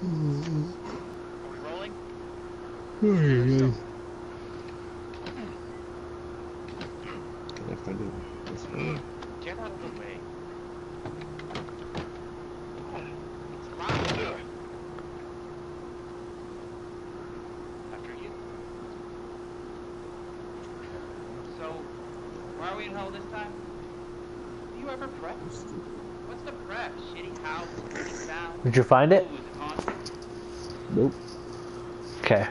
Are we rolling? Let's go. Can I find it this way? Get out of the way. It's loud. After you. So, why are we in hell this time? Do you ever prep? What's the prep? Shitty house, shitty sound. Did you find it? Ooh, is it haunted? Nope. Okay.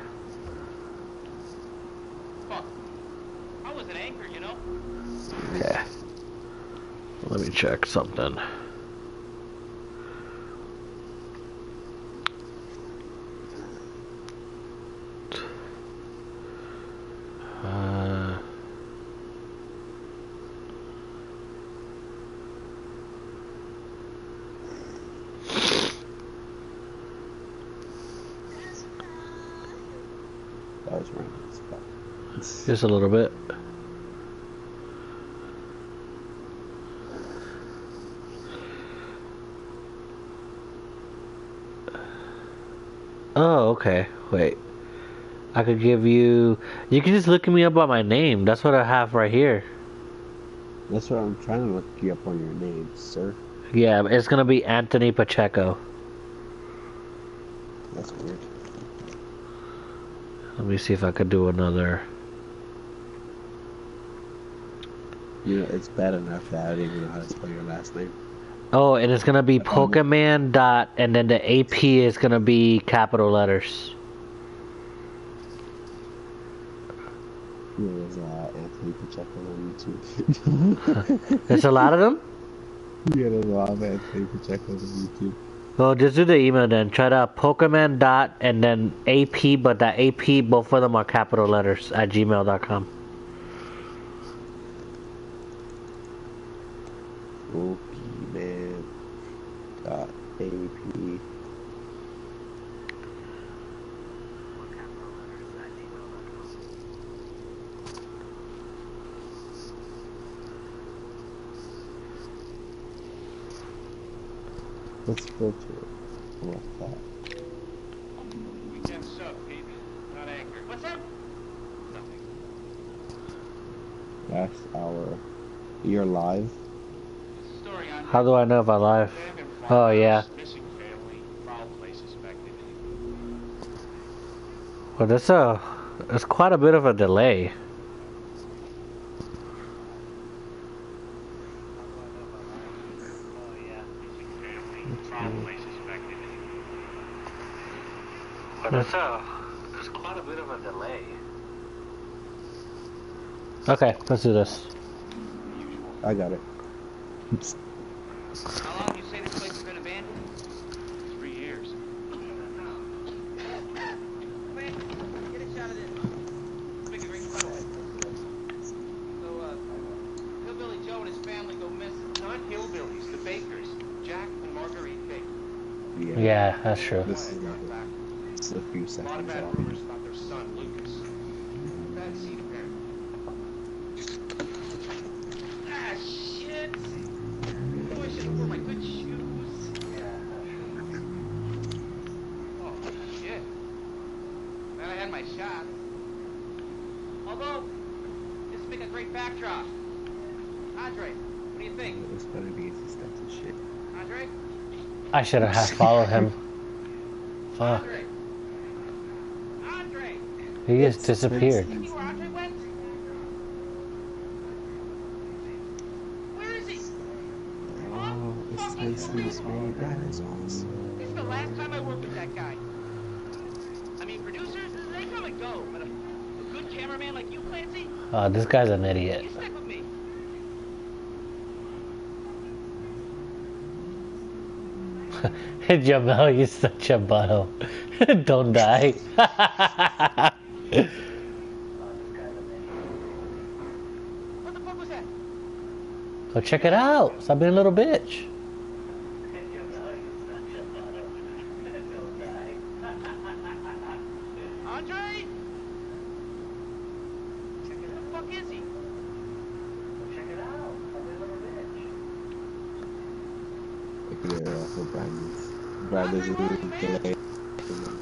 Fuck. I wasn't anchored, you know? Okay. Let me check something. Uh, That was random as fuck. just a little bit. Oh, okay. Wait. I could give you... You can just look me up by my name. That's what I have right here. That's what I'm trying to look you up on your name, sir. Yeah, it's gonna be Anthony Pacheco. That's weird. Let me see if I could do another... You know, it's bad enough that I didn't even know how to spell your last name. Oh, and it's gonna be I found it. Pokemon dot, and then the AP is gonna be capital letters. Yeah, there's Anthony Pacheco on YouTube. There's a lot of them? Yeah, there's a lot of Anthony Pacheco on YouTube. Well, just do the email then. Try to Pokemon dot and then AP, but that AP, both of them are capital letters at gmail.com. Pokemon.ap. Let's filter it like that. Weekend sub, baby. Not anchored. What's that? Nothing. Last hour. You're live? Story on How do I know if I live? Oh, yeah. Missing family. Foul play suspected. Well, that's quite a bit of a delay. Oh, yeah. Missing family. Foul play suspected. But that's quite a bit of a delay. Okay, let's do this. I got it. How long you say this place has been abandoned? 3 years. Wait, get a shot of this. Make it ring fun. So, Hillbilly Joe and his family go missing. Not hillbillies, the Bakers. Jack and Marguerite Baker. Yeah, that's true. This is not it. It's a few A lot of seconds bad off. rumors about their son, Lucas. Bad seed, apparently. Ah, shit! Oh, I should have worn my good shoes. Oh, shit. Glad I had my shot. Although, this would make a great backdrop. Andre, what do you think? It's better be his steps and shit. Andre? I should have followed him. Fuck. Andre! Andre! He just disappeared. You see where Andre went? Where is he? Oh, it's Spencer's made. That is awesome. This is the last time I work with that guy. I mean, producers, they come and go, but a good cameraman like you, Clancy, This guy's an idiot. you stick with me. Jamal, you're such a butthole. Don't die. What the fuck was that? Go check it out. Stop being a little bitch. Andre? Where the fuck is he? Check it out. Like they're for Brandon's. Brandon's a little delay. talking about.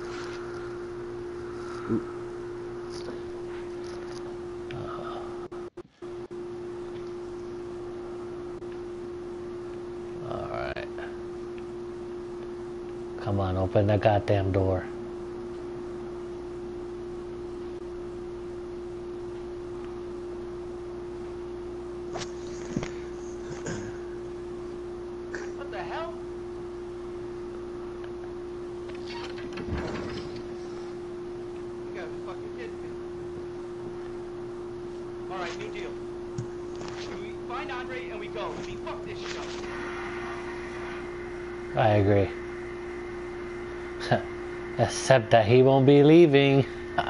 Ooh. Alright. Come on, open the goddamn door. What the hell? You gotta fucking kidding me. Alright, new deal. We find Andre and we go. I mean, fuck this show. I agree. Except that he won't be leaving.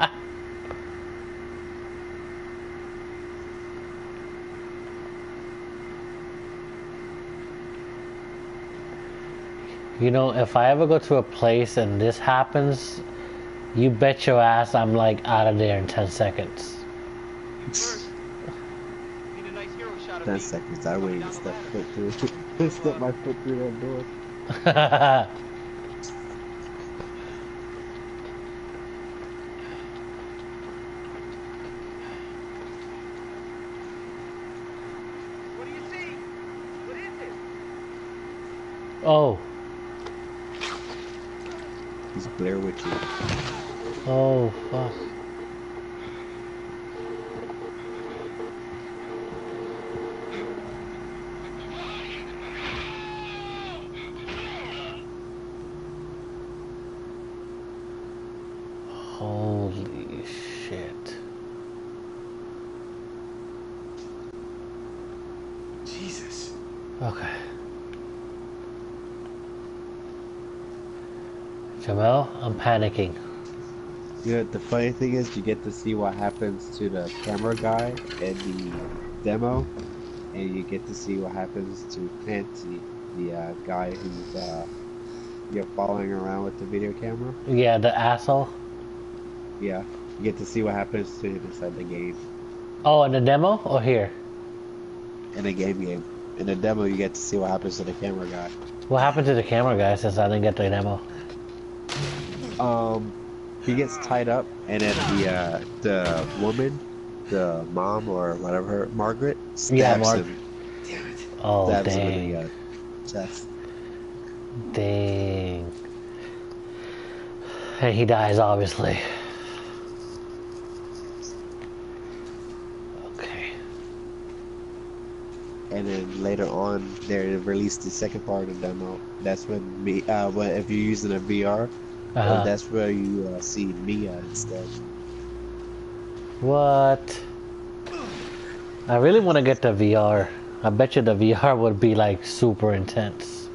You know, if I ever go to a place and this happens, you bet your ass I'm like out of there in 10 seconds. You first. Need a nice hero shot of 10 me. seconds. I Coming waited down to the step ladder. foot through. Step my foot through that door. What do you see? What is it? Oh. He's Blair Witchy. Oh, fuck. Holy shit. Jesus. Okay. Jamel, I'm panicking. You know, the funny thing is, you get to see what happens to the camera guy in the demo, and you get to see what happens to Clancy, the guy who's you're following around with the video camera. Yeah, the asshole. Yeah, you get to see what happens to him inside the game. Oh, in the demo or here? In a game. In the demo, you get to see what happens to the camera guy. What happened to the camera guy since I didn't get the demo? He gets tied up, and then the woman, the mom or whatever, Margaret, stabs him. Oh, Stabs him in dang. the chest. Dang. And he dies, obviously. Okay. And then later on, they released the second part of the demo. That's when when if you're using a VR, that's where you see Mia instead. What? I really want to get the VR. I bet you the VR would be like super intense.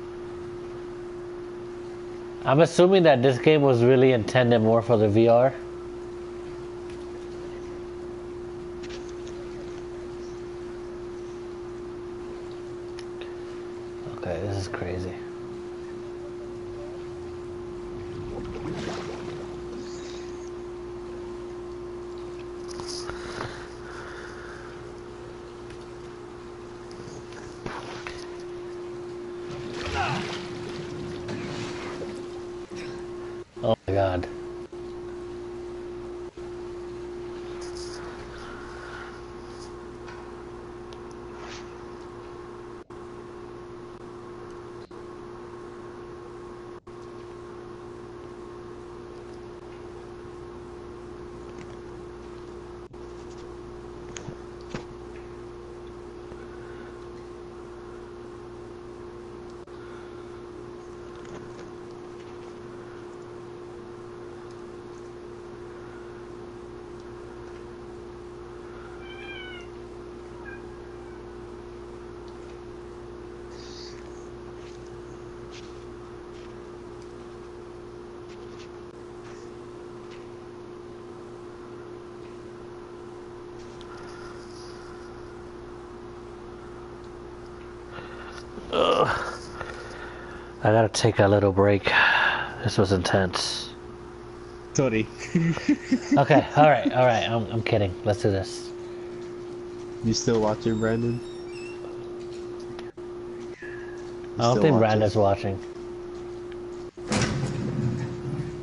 I'm assuming that this game was really intended more for the VR. Okay, this is crazy. Oh my god. Ugh. I gotta take a little break. This was intense. Tony. Okay, alright, I'm kidding. Let's do this. You still watching, Brandon? I don't think Brandon's watching.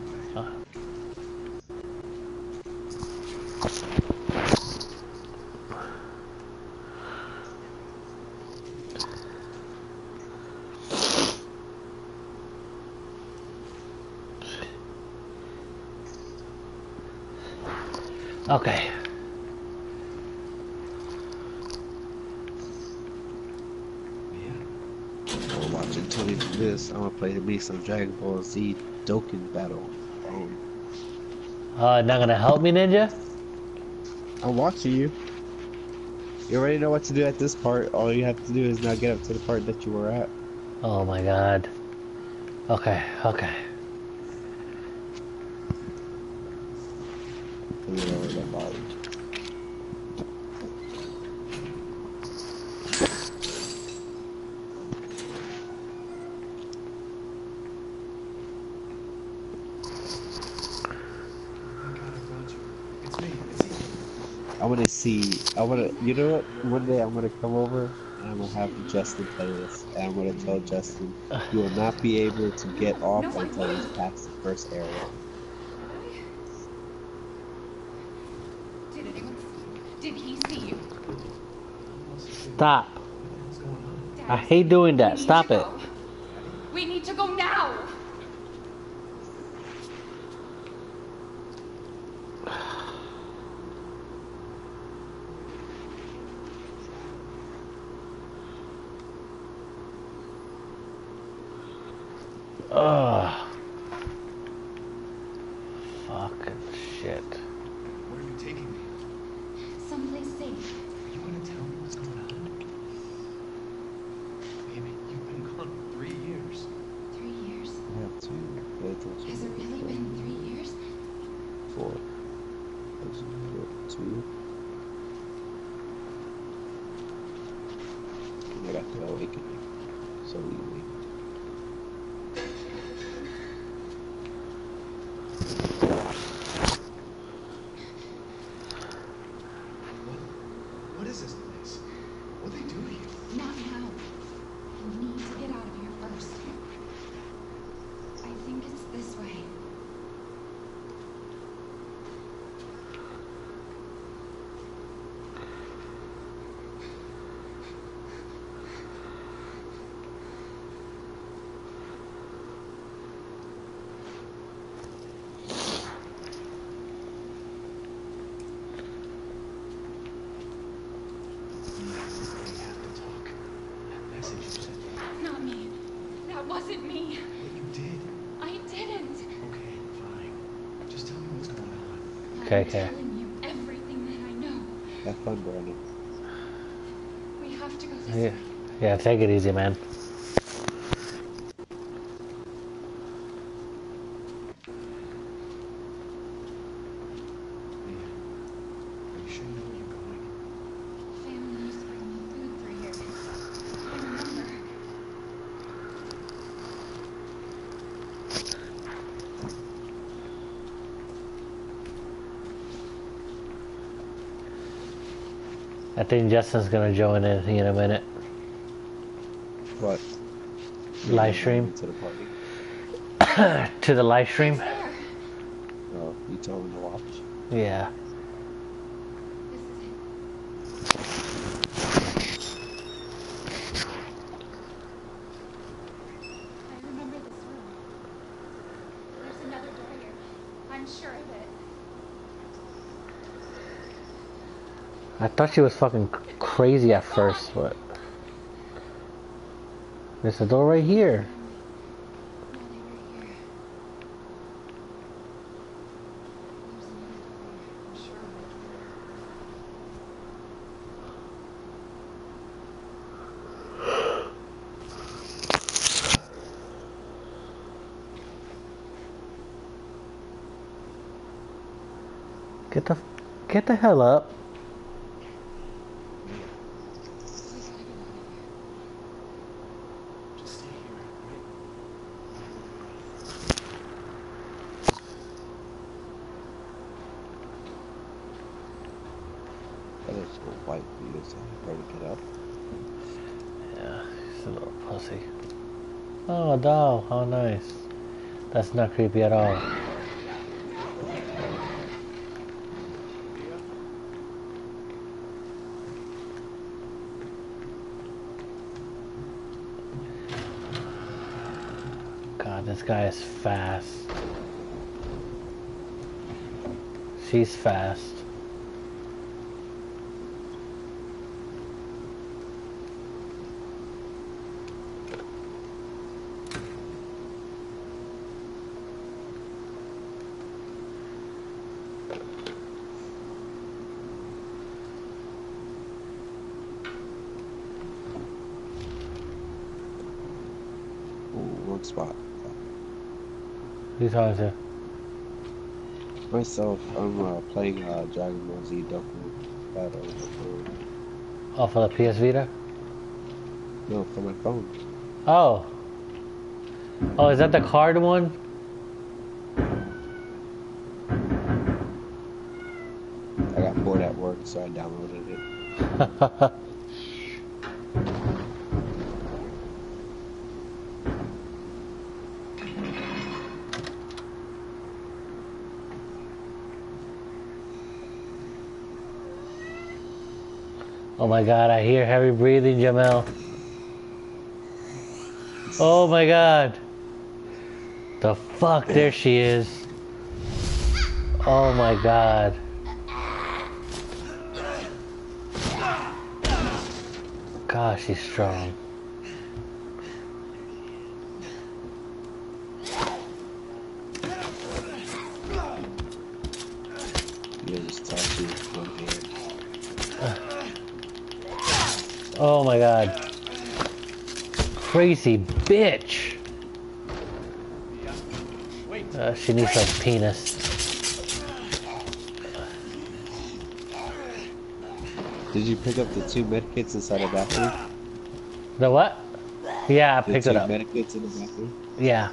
Okay. I'm watching Tony do this. I'm gonna play me some Dragon Ball Z Dokkan Battle. Not gonna help me, Ninja? I'm watching you. You already know what to do at this part. All you have to do is now get up to the part that you were at. Oh my god. Okay, okay. Let me lower that volume. You know what? One day I'm gonna come over and I'm gonna have Justin play this. And I'm gonna tell Justin you will not be able to get off No, I until he's won't. past the first area. Did anyone see you? Did he see you? Stop. Dad, I hate doing we that. need Stop to it. go. We need to go now. Ugh. Fucking shit. Where are you taking me? Someplace safe. You want to tell me what's going on? Baby, you've been gone for 3 years. 3 years? I have to pay attention. Has it really been 3 years? 4. 2. And I got the awakening so easy. What is this place? What do they do here? Not now. We need to get out of here first. I think it's this way. We have to talk. That message you sent me. Not me. That wasn't me. What you did. I didn't. Okay, fine. Just tell me what's going on. Okay, I'm okay. telling you everything that I know. Have fun, Brandon. We have to go this Yeah. way. Yeah, take it easy, man. Leah, are you sure you know where you're going? Family used to bring me food through here. I remember. I think Justin's gonna join in a minute. What? Live stream. To the party. To the live stream. It's there. Oh, you told him to watch. Yeah. This is it. I remember this room. There's another door here. I'm sure of it. I thought she was fucking crazy at first, but there's a door right here. No, they were here. There's another door here. I'm sure of it. Get the hell up. We gotta get out of here. Just stay here, right? That is so white for you to say. Ready to get up? Yeah, she's a little pussy. Oh, a doll. How nice. That's not creepy at all. God, this guy is fast. She's fast. wrong spot. Who you talking to? Myself, I'm playing Dragon Ball Z Dokkan Battle. Oh, for the PS Vita? No, for my phone. Oh. Oh, is that the card one? I got bored at work, so I downloaded it. Oh my god, I hear heavy breathing, Jamel. Oh my god. The fuck, there she is. Oh my god. God, she's strong. You just touch you with one hand. Oh my god. Crazy bitch. She needs like penis. Did you pick up the 2 medkits inside the bathroom? The what? Yeah, I The picked 2 it up. medkits in the bathroom? Yeah.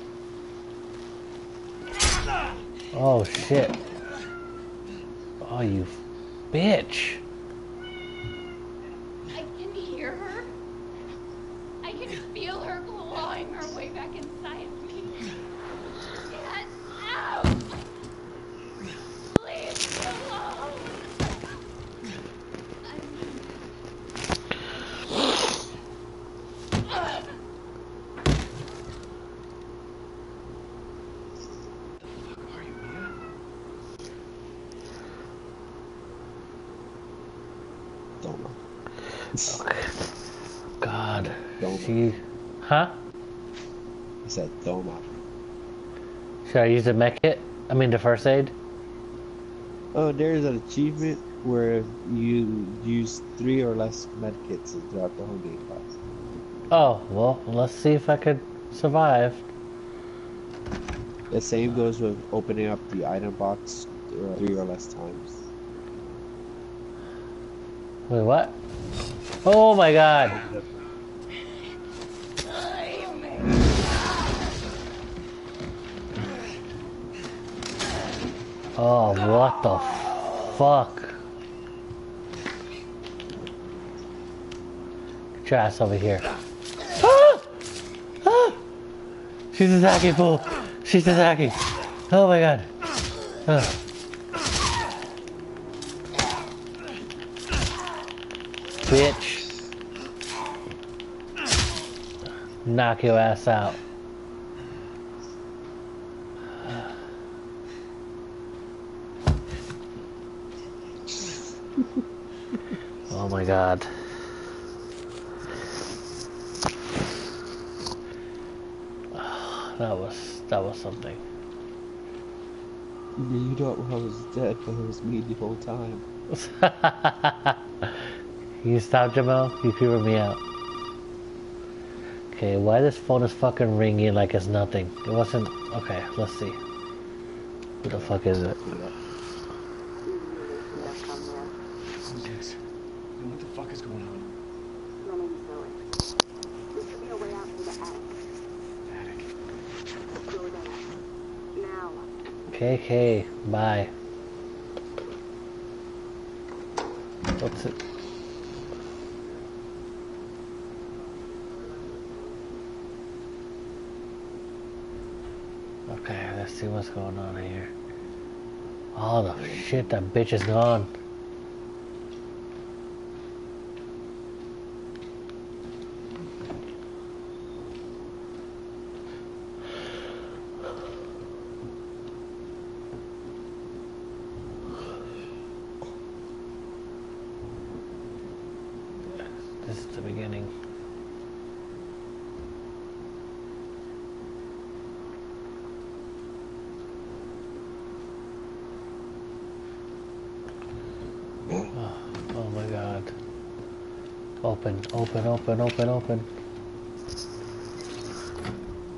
Oh shit. Oh, you bitch. I can hear her. I can feel her clawing her way back inside me. Get out! Leave me alone! Are you Mia? Don't know. God. Doma. She... Huh? I said Doma. Should I use the mech kit? I mean the first aid? Oh, there's an achievement where you use 3 or less medkits throughout the whole game class. Oh, well, let's see if I could survive. The same goes with opening up the item box 3 or less times. Wait, what? Oh my god. Oh, what the fuck? Get your ass over here. Ah! Ah! She's attacking, fool. She's attacking. Oh my god. Ah. Bitch. Knock your ass out. Oh my god. That was something. You thought I was dead, but it was me the whole time. You stop, Jamel? You creeping me out. Okay, why this phone is fucking ringing like it's nothing? It wasn't... Okay, let's see. Who the fuck is it? Yes. Then what the fuck is going on? My name's Zoe. There should be a way out through the attic. Attic. Go there. Now. KK, bye. What's it? Okay, let's see what's going on here. Oh, the shit, that bitch is gone. This is the beginning. Oh my god. Open, open, open, open, open.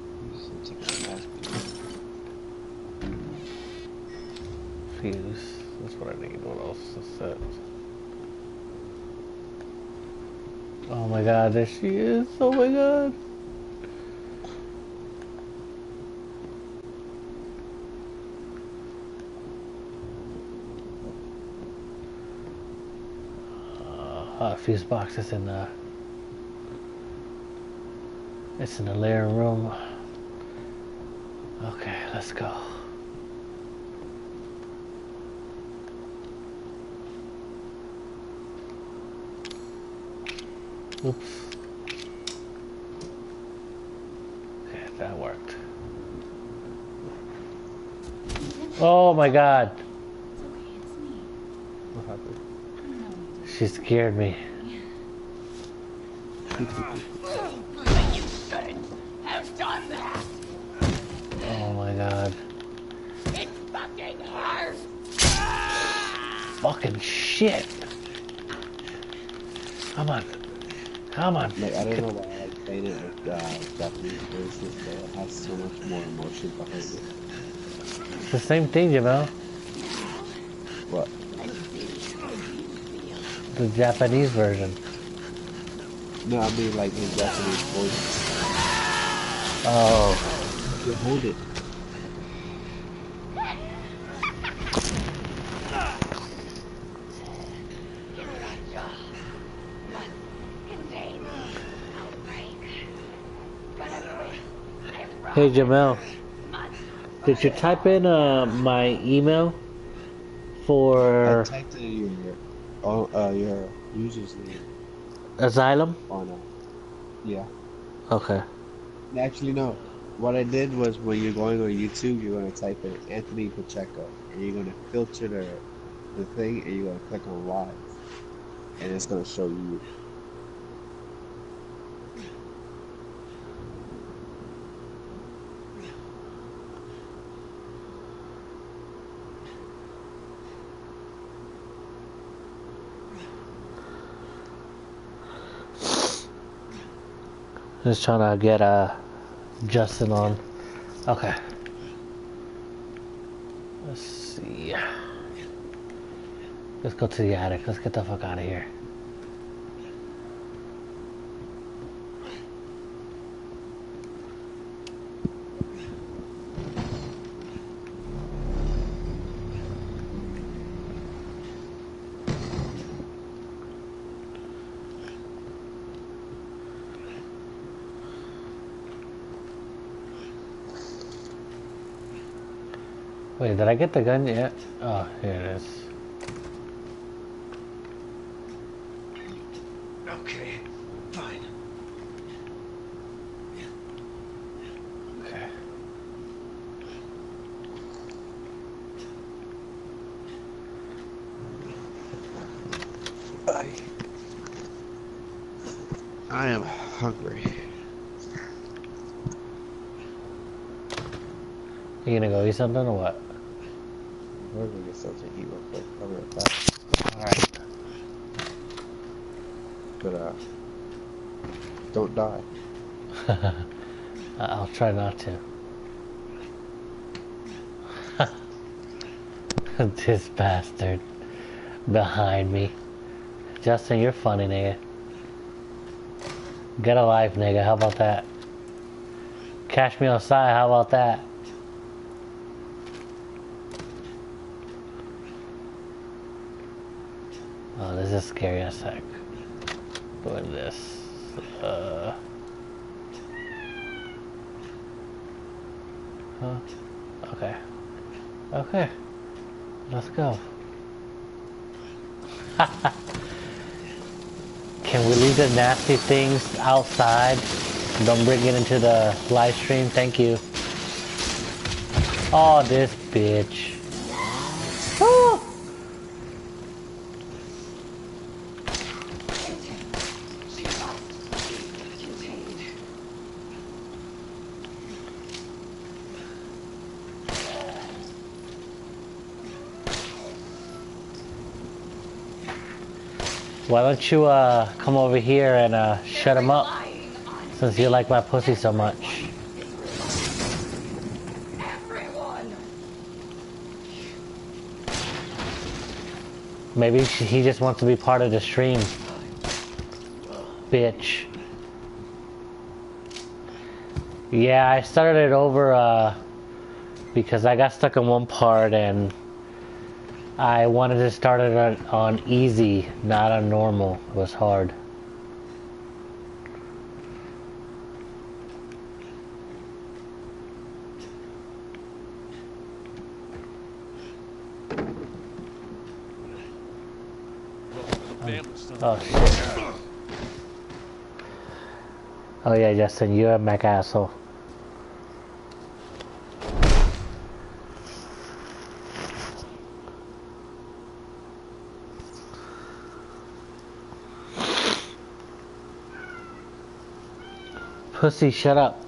Fuse. That's what I need. What else is that? Oh my god, there she is. Oh my god. Fuse box is in the... It's in the living room. Okay, let's go. Oops. Okay, that worked. Oh my god. It's okay, it's me. What happened? She scared me. You shouldn't have done that. Oh my god. It fucking hurts. Fucking shit. Come on. Come on. Like, I don't know why I played it with Japanese voices, but it has so much more emotion behind it. It's the same thing, Jamel. What? The Japanese version. No, I mean like in Japanese voice. Oh. You hold it. Hey Jamel, did you type in my email I for typed in your user's name Asylum? on yeah. Okay. Actually, no. What I did was when you're going on YouTube, you're gonna type in Anthony Pacheco, and you're gonna filter the thing, and you're gonna click on live, and it's gonna show you. Just trying to get Justin on. Okay. Let's see. Let's go to the attic. Let's get the fuck out of here. Wait, did I get the gun yet? Oh, here it is. Okay, fine. Okay. I am hungry. You gonna go eat something or what? We're gonna get something to eat real quick. I'll be right back. Alright. But don't die. I'll try not to. This bastard behind me. Justin, you're funny, nigga. Get a life, nigga. How about that? Cash me outside. How about that? Oh, this is scary as heck. Doing this. Huh? Okay. Okay. Let's go. Can we leave the nasty things outside? Don't bring it into the live stream. Thank you. Oh, this bitch. Oh! Why don't you come over here and shut him up, since you like my pussy so much. Everyone. Maybe he just wants to be part of the stream. Bitch. Yeah, I started it over because I got stuck in one part and I wanted to start it on easy, not on normal. It was hard. Oh shit. Oh yeah, Justin, you're a mech asshole. Pussy, shut up.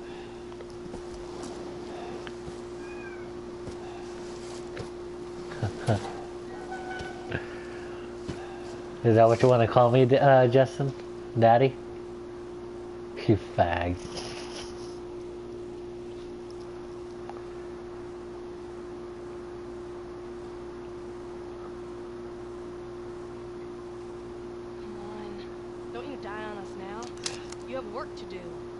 Is that what you want to call me, Justin? Daddy? You fag. Come on. Don't you die on us now. You have work to do.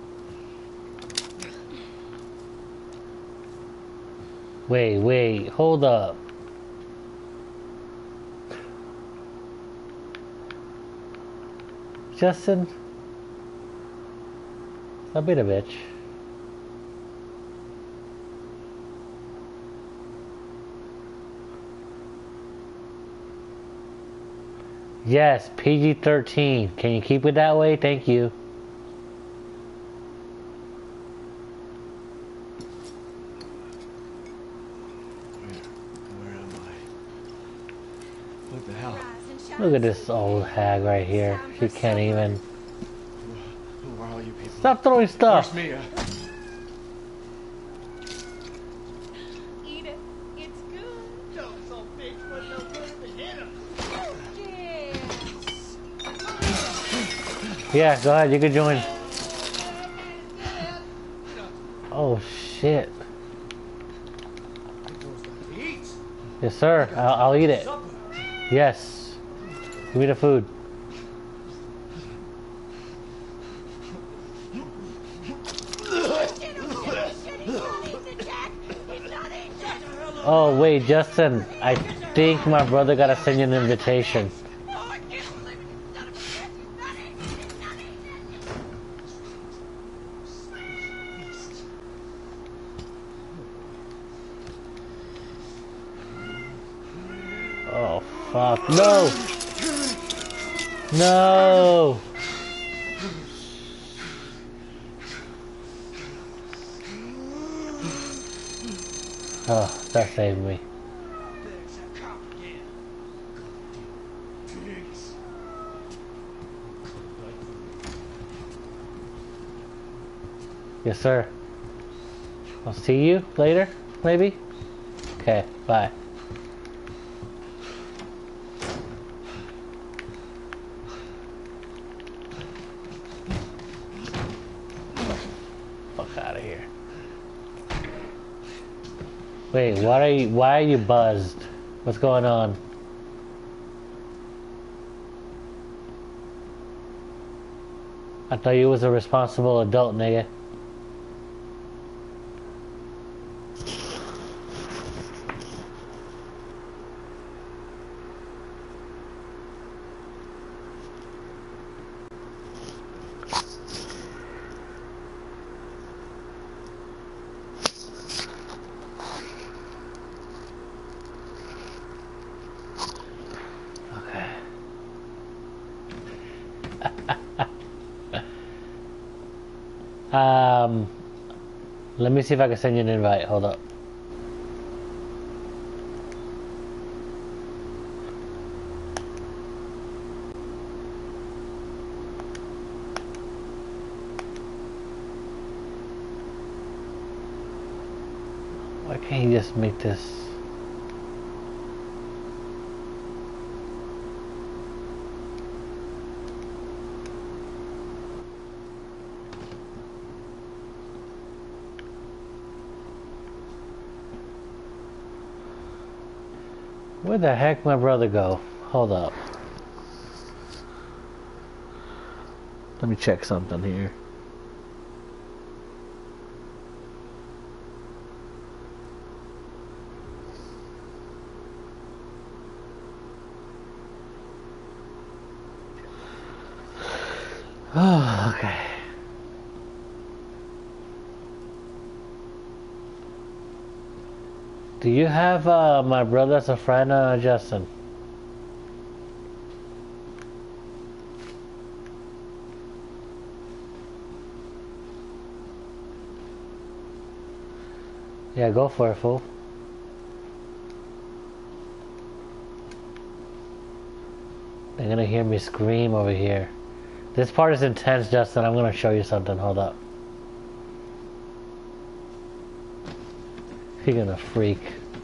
Wait, hold up. Justin? Stop being a bitch. Yes, PG-13. Can you keep it that way? Thank you. Where am I? What the hell? Look at this old hag right here. She can't even... Who are all you people? Stop throwing stuff! Where's Mia? Eat it. It's good. Don't so big for no good to hit him. Yeah, go ahead, you can join. Oh shit. Yes sir, I'll eat it. Yes. Give me the food. Oh wait, Justin, I think my brother gotta send you an invitation. Oh fuck, no! No! Oh, that saved me. Yes, sir. I'll see you later, maybe? Okay, bye. Fuck out of here. Wait, why are you buzzed? What's going on? I thought you was a responsible adult, nigga. Let me see if I can send you an invite. Hold up. Why can't you just make this? Where the heck my brother go? Hold up. Let me check something here. Oh, okay. Do you have my brother as a friend, Justin? Yeah, go for it, fool. They're gonna hear me scream over here. This part is intense, Justin. I'm gonna show you something. Hold up. You're gonna freak.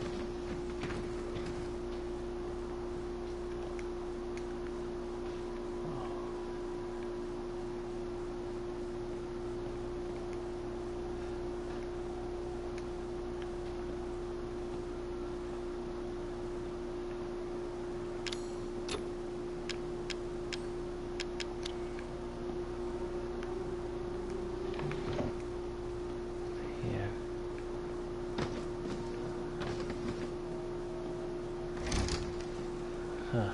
Huh.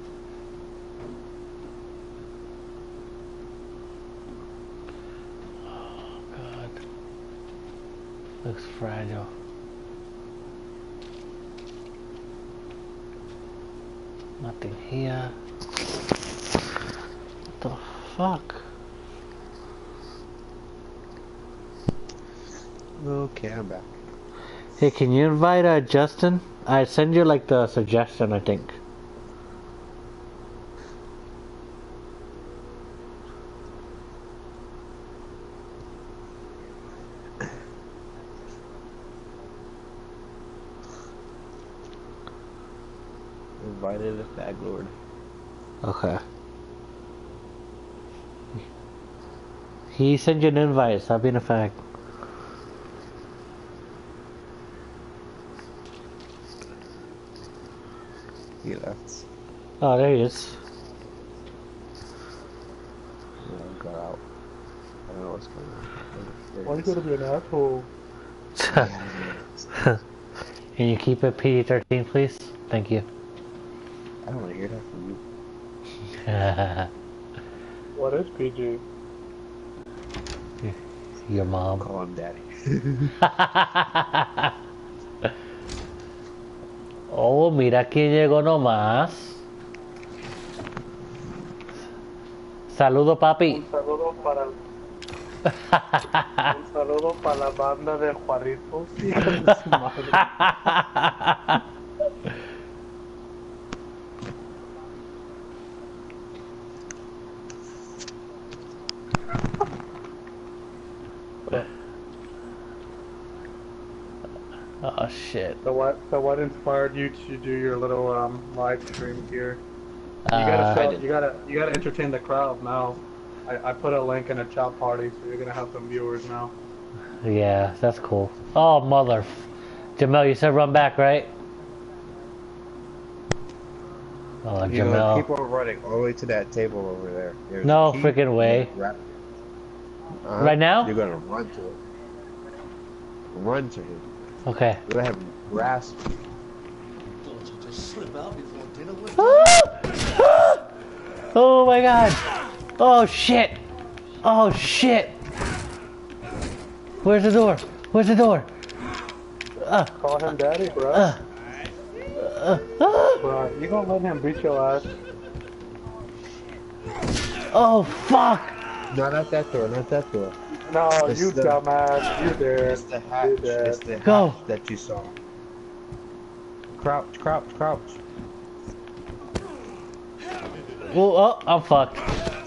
Oh, God. Looks fragile. Nothing here. What the fuck? Okay, I'm back. Hey, can you invite Justin? I send you like the suggestion, I think. Invited a fag lord. Okay. He sent you an invite. Stop being a fag. He left. Oh, there he is. Yeah, he got out. I don't know what's going on. Why are you gonna be an asshole? Can you keep it PG-13, please? Thank you. I don't want to hear that from you. What is PG? Your mom. Call him daddy. Oh, mira quién llegó nomás. Saludo, papi. Un saludo para un saludo para la banda de Juaritos. Hijos de su madre. Oh shit. So what inspired you to do your little live stream here? You gotta entertain the crowd now. I put a link in a chat party, so you're gonna have some viewers now. Yeah, that's cool. Oh, mother. Jamel, you said run back, right? Oh, You know, Jamel. keep on running all the way to that table over there. There's No a key. freaking way. Right now? You're gonna run to it. Run to him. Okay. You're gonna have him grasp you. Thought you'd just slip out before dinner was Oh my god. Oh shit. Oh shit. Where's the door? Where's the door? Call him daddy, bro. Bro, you gonna let him beat your ass? Oh fuck. No, not that door. Not that door. No, It's you the- dumbass. You dead. It's the hatch. You dead. It's the Go. hatch that you saw. Crouch, crouch, crouch. Oh, I'm fucked.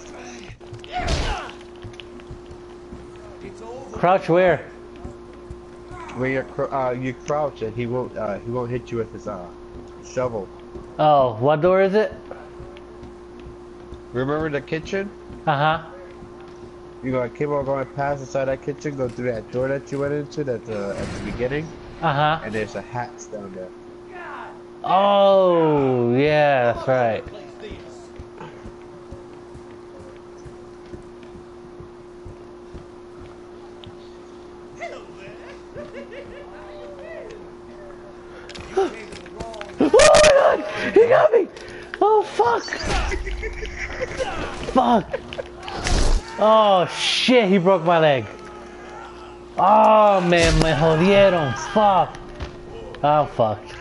Crouch where? When you crouch and he won't hit you with his shovel. Oh, what door is it? Remember the kitchen? Uh-huh. You gotta keep on going past inside that kitchen, go through that door that you went into at the beginning, Uh-huh. and there's a hatch down there. Oh, yeah, that's right. Oh my god! He got me! Oh fuck! Fuck! Oh shit, he broke my leg. Oh man, me jodieron. Fuck. I'm fucked.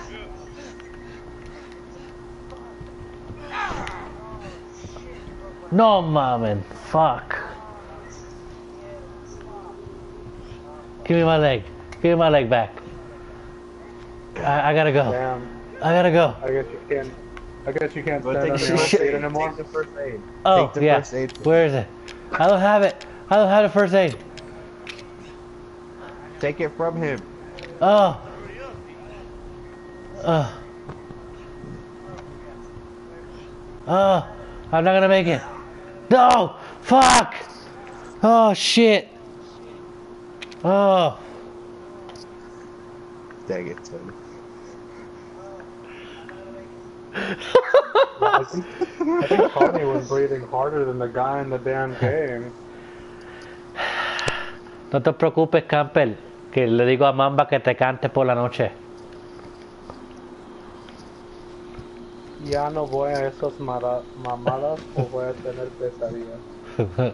No, mamen. Fuck. Give me my leg. Give me my leg back. I gotta go. Damn. I gotta go. I guess you can't. I guess you can't Well, stand on take your the own first feet aid anymore. Take the first aid. Oh, Take the yeah. first aid. Where is it? I don't have it. I don't have the first aid. Take it from him. Oh. Oh. I'm not gonna make it. No. Fuck. Oh shit. Oh. Dang it, Tony. I think Tony was breathing harder than the guy in the damn game. No te preocupes, Campbell, que le digo a Mamba que te cante por la noche. Ya no voy a esas mamadas o voy a tener pesadillas.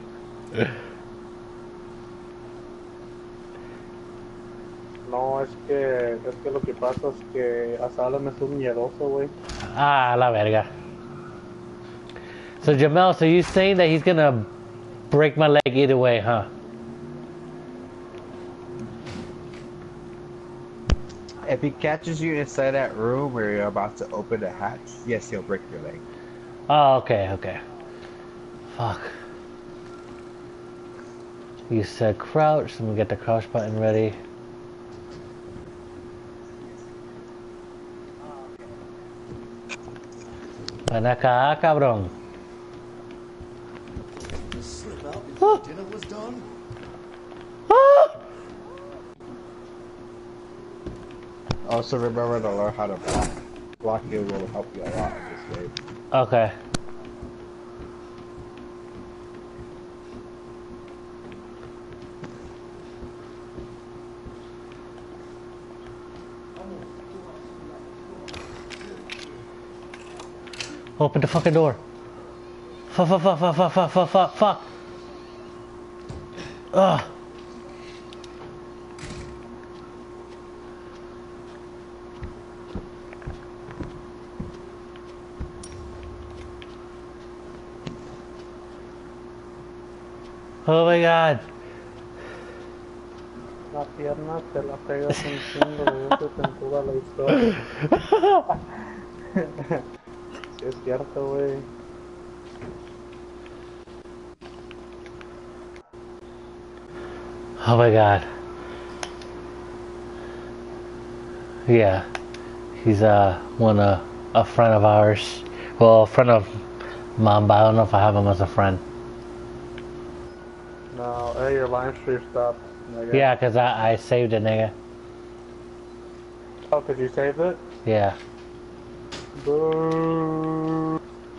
No, es que lo que pasa es que Asylum es un miedoso, güey. Ah, la verga. So Jamel, so you saying that he's gonna break my leg either way, huh? If he catches you inside that room where you're about to open the hatch, yes, he'll break your leg. Oh, okay, okay. Fuck. You said crouch, so I'm gonna get the crouch button ready. Ven acá, cabrón. Slip out before dinner was done. Ah! Also remember to learn how to block. Blocking will help you a lot in this game. Okay. Open the fucking door. Fuck, fuck, fuck, fuck, fuck, fuck, fuck, fuck, fuck. Ugh. Oh my god. La pierna te la pegas un chingo de veces en toda la historia. Es cierto, güey. Oh my god. Yeah. He's a friend of ours. Well, a friend of Mamba. I don't know if I have him as a friend. No, hey, your live stream stopped. Nigga. Yeah, cause I saved it, nigga. Oh, cause you saved it? Yeah. Boo.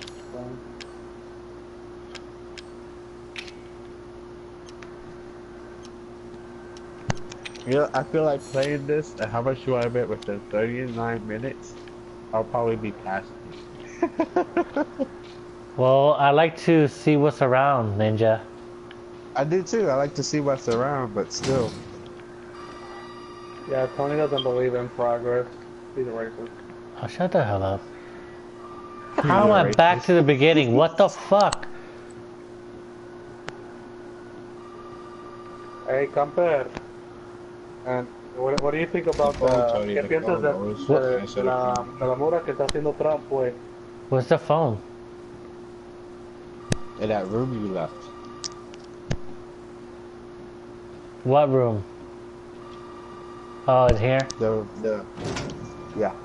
You know, I feel like playing this, and how much do I bet within 39 minutes, I'll probably be past it. Well, I like to see what's around, Ninja. I do too, I like to see what's around, but still. Yeah, Tony doesn't believe in progress. He's a racist. Oh, shut the hell up. How am I back to the beginning? What the fuck? Hey, Camper. And what do you think about Tony, ¿qué the piensas phone de la mora que está haciendo Trump, güey? What's the phone? In that room you left. What room? Oh, it's here? Yeah.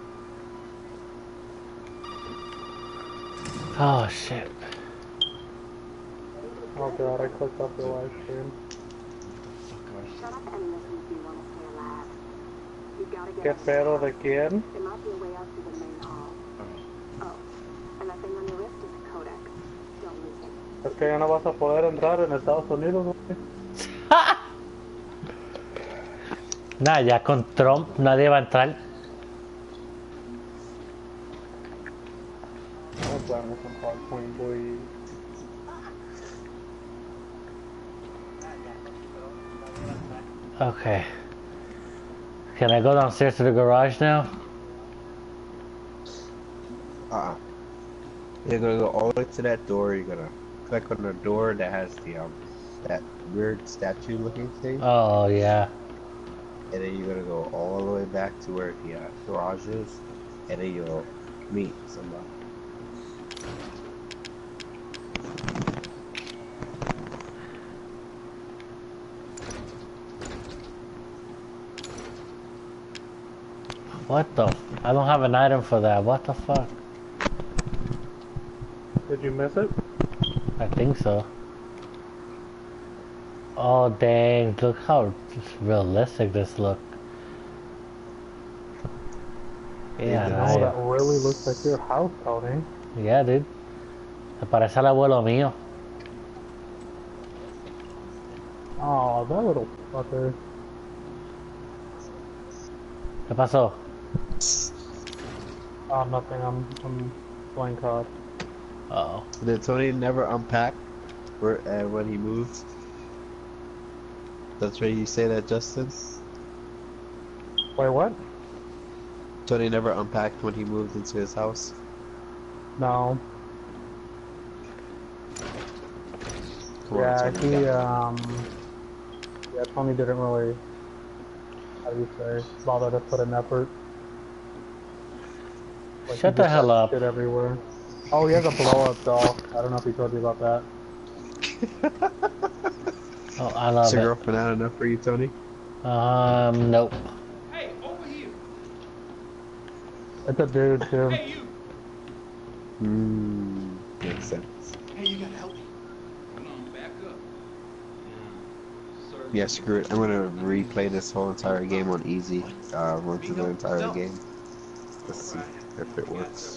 Oh, shit. Oh god, I clicked off the live stream. Shut up and listen if you want to stay alive. You gotta get ¿Qué outside. pedo de quién? There might be a way out Es que ya no vas a poder entrar en Estados Unidos, güey. Nah, ya con Trump nadie va a entrar. I'm playing with some hardpoint boy. Okay. Can I go downstairs to the garage now? You're gonna go all the way to that door. You're gonna click on the door that has the that weird statue looking thing, Oh, yeah. and then you're gonna go all the way back to where the garage is, and then you'll meet somebody. What the? I don't have an item for that. What the fuck? Did you miss it? I think so. Oh, dang. Look how realistic this look. Yeah, Oh, that really looks like your house, Tony. yeah, dude. Se parece al abuelo mío. Oh, that little fucker. ¿Qué pasó? Oh, nothing. I'm playing COD. Uh-oh. Did Tony never unpack when he moved? That's right. You say that, Justin? Wait, what? Tony never unpacked when he moved into his house. No. Come on, Yeah, Tony, he you yeah, Tony didn't really, how do you say, bother to put an effort. Like, Shut he the just hell had up. shit everywhere. Oh, he has a blow-up doll. I don't know if he told you about that. Oh, I love Is your it. girlfriend not enough for you, Tony? Nope. Hey, over here. It's a dude too. Hey, you. Makes sense. Hey, you gotta help me. Come on, back up. Yeah, screw it. I'm gonna replay this whole entire game on easy. Run through the entire game. Let's see if it works.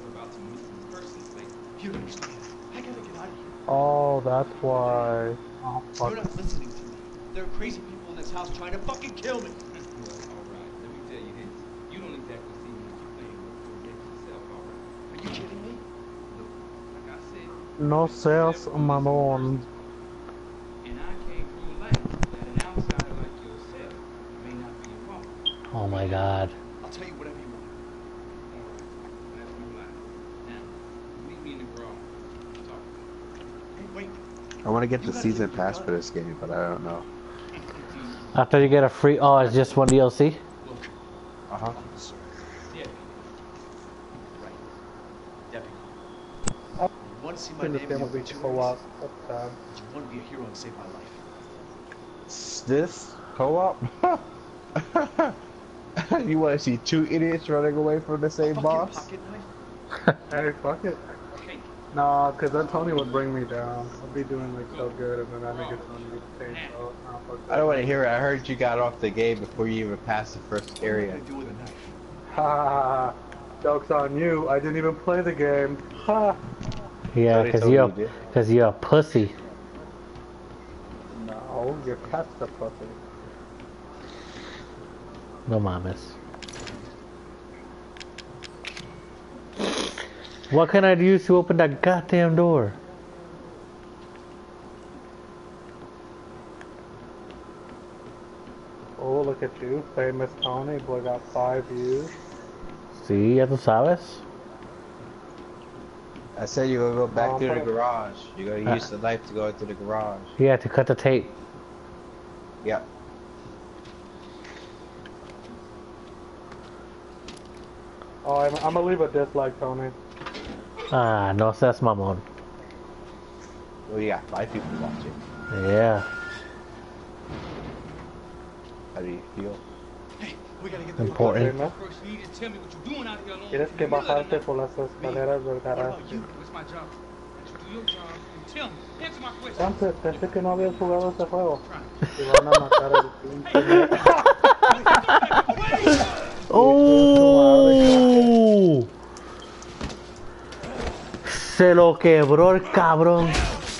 You understand? I gotta get out of here. Oh, that's why. Oh, fuck. You're not listening to me. There are crazy people in this house trying to fucking kill me. Well, alright, let me tell you this. You don't exactly seem like you're playing against yourself, alright? Are you kidding me? Look, like I said, No seas mamón. and I came from a life that an outsider like yourself may not be involved. Oh my god. I'll tell you whatever you want. Alright, that's no lie. Now, meet me in the garage. Talk. Hey, wait. I want to get the season pass for this game, but I don't know. After you get a free... Oh, it's just one DLC? Look. Uh-huh. Sir. Yeah. Right. Debbie. Oh, You want to see my In this name game in will be the co-op. obituaries? That's sad. You want to be a hero and save my life. This co-op? You want to see two idiots running away from the same Fucking boss? pocket knife? Hey, fuck it. Okay. Nah, cause then Tony would bring me down. I'd be doing like so good, and then I think it's Tony would change. So, nah, fuck I don't want to hear it. I heard you got off the game before you even passed the first What am I area. gonna do with a knife? Ha ha ha. Joke's on you. I didn't even play the game. Ha. Yeah, Somebody cause told you're... you did. Cause you're a pussy. No, your cat's the pussy. No mames. What can I use to open that goddamn door? Oh, look at you, famous Tony. Boy got 5 views. Sí, ya tú sabes. I said you're gonna go back Oh, to the fuck. garage. You're gonna use the knife to go into the garage. Yeah, to cut the tape. Yep. Oh, I'm gonna leave a dislike, Tony. Ah, no seas mamón. Well, you got 5 people watching. Yeah, How do you feel? Hey, we gotta get the important. ¿No? First, you need to tell me what you're doing out here alone. Tienes que in the middle of the bajarte night. por las escaleras del What garaje. about you? What's my job? Let you do your job and tell me. Answer my question. Antes pensé que no habías jugado este juego. Te van a matar el pinche. ¡Oh! Se lo quebró el cabrón.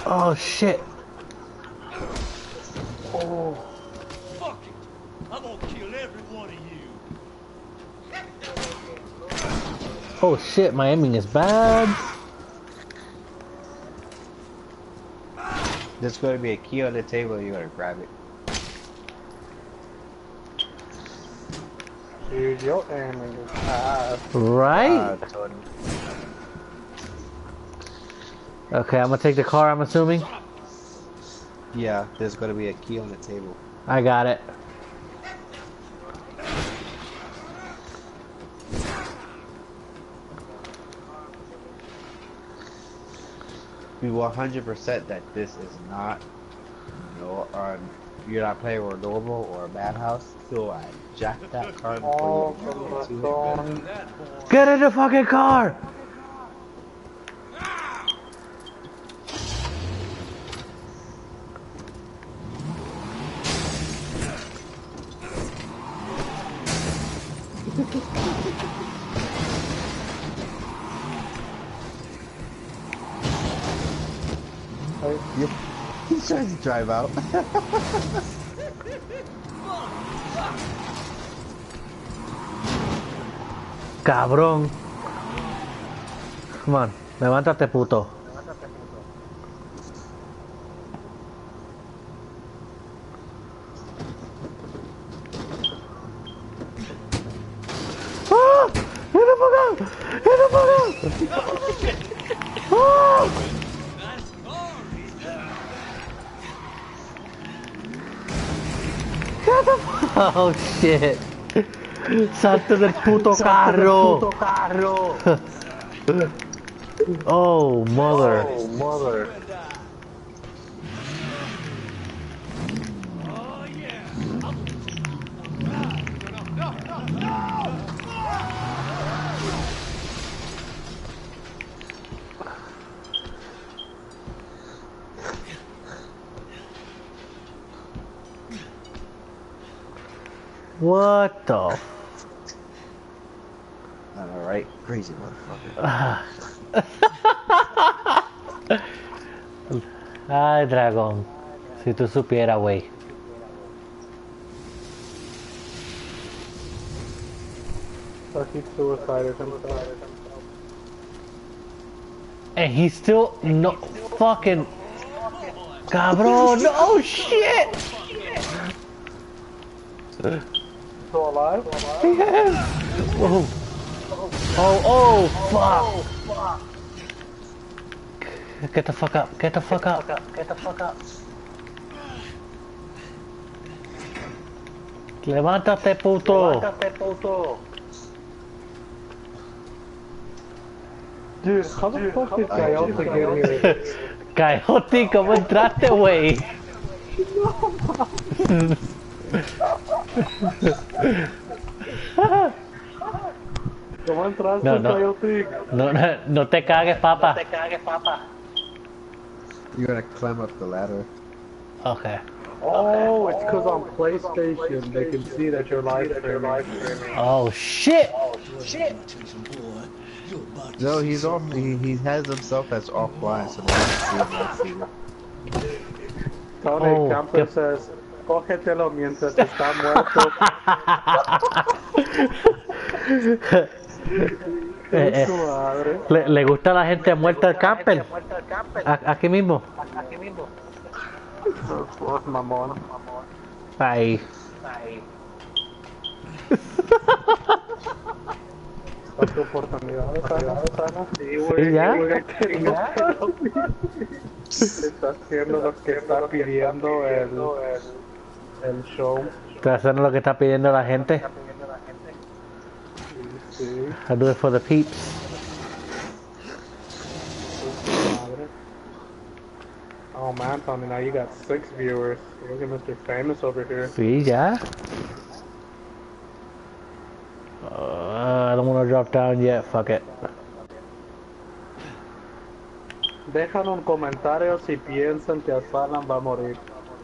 Oh shit. Oh. Fuck it! I'm gonna kill every one of you! Oh shit, my aiming is bad. There's going to be a key on the table. You gotta grab it. Dude, your aiming is ass. Right? Tony. Okay, I'm gonna take the car, I'm assuming. Yeah, there's gonna be a key on the table. I got it. Be 100% that this is not, you're not playing with a normal or a madhouse. So I jacked that car Oh, before you from the Get in the fucking car! He's trying to drive out. Cabrón. Come on, levántate, puto. ¡Ah! ¡Viene para acá! ¡Viene para acá! ¡Ah! Get the f- Oh shit! Salte del puto carro! Oh mother! Oh, mother. What the? Alright, crazy motherfucker. Ay, dragón. Si tú supieras, güey. So he suicided himself. And he's still no fucking cabrón. Oh shit! Still alive? Yes. Oh. Oh fuck! Get the fuck up! Get the fuck up! Get the fuck up! Levántate, puto! Dude, how the fuck did Coyote get here? Coyote, ¿cómo entraste, güey? ¿Cómo entraste, No, no. Coyote? No te cagues, papa. You gotta climb up the ladder. Okay. Oh, it's because on PlayStation they can see that you're live streaming. Oh shit! No, he's off. He has himself as offline, so no one can see him. Tony Oh, Camper says, cógetelo mientras está muerto. Su madre. ¿Le gusta a la gente muerta el camper? Aquí mismo. Oh, mamón. Ahí. Date oportunidades, Ana. Sí, güey. ¿Sí, ya? Está haciendo lo que está pidiendo el show. ¿Estás haciendo lo que está pidiendo la gente? Sí. I do it for the peeps. Madre. Oh man, Tommy, now you got 6 viewers. Look at Mr. Famous over here. Sí, ya. I don't want to drop down yet. Fuck it. Dejan un comentario si piensan que Asylum va a morir.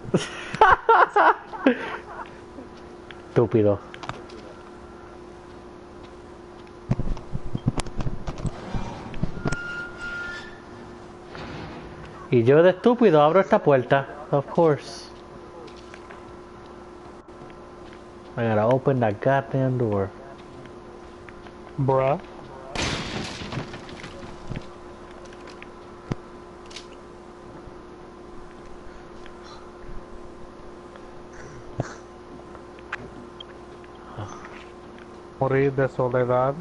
Estúpido. Y yo de estúpido abro esta puerta. Of course. I gotta open that goddamn door. Bruh. Morir de soledad.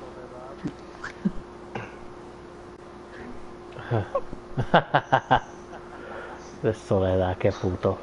De soledad, qué puto.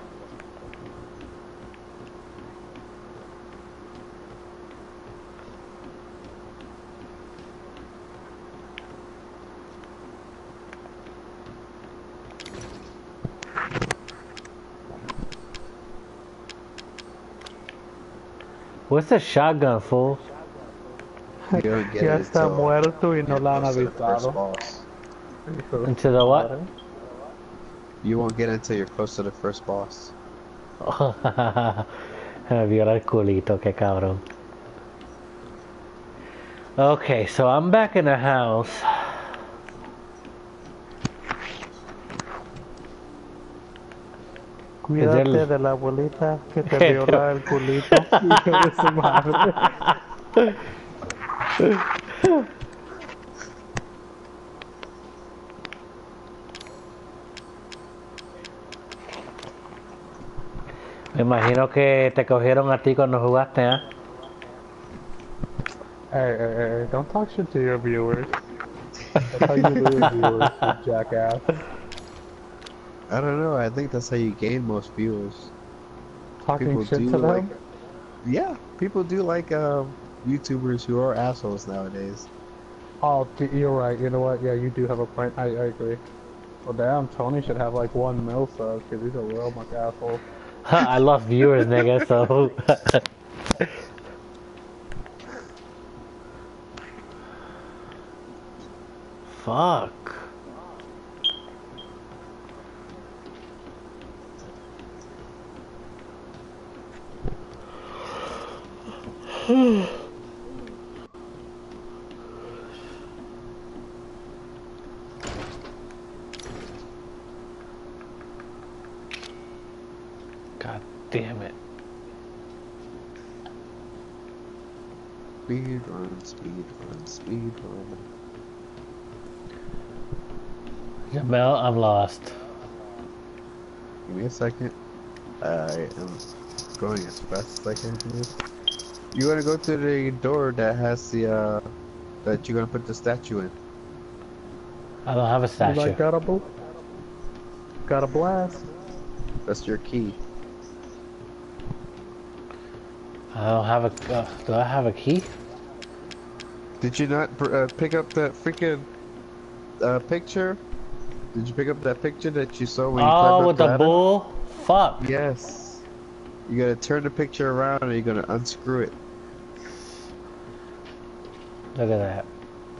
What's the shotgun, fool? You don't get Ya it está until muerto y no you're la han close to the first avisado. boss. Into the what? You won't get it until you're close to the first boss. Me viola el culito, qué cabrón. Okay, so I'm back in the house. Cuídate de la abuelita que te viola el culito. Hijo de su madre. Me imagino que te cogieron a ti cuando jugaste, ¿eh? Hey, don't talk shit to your viewers. That's how you lose viewers, you jackass. I don't know, I think that's how you gain most viewers. Talking People shit do to like, them? yeah, people do like YouTubers who are assholes nowadays. Oh, you're right. You know what? Yeah, you do have a point. I agree. Well, damn, Tony should have like 1 mil subs because he's a real much asshole. I lost viewers, nigga, so... Fuck. God damn it. Speed run, speed run, speed run. Jamel, I'm lost. Give me a second. I am going as fast as I can here. You wanna go to the door that has the that you're gonna put the statue in. I don't have a statue. Like, got a blast. That's your key. I don't have a... do I have a key? Did you not pick up that freaking picture? Did you pick up that picture that you saw when you climbed Oh, up with the the ladder? bull? Fuck. Yes. You gotta turn the picture around and you're gonna unscrew it. Look at that.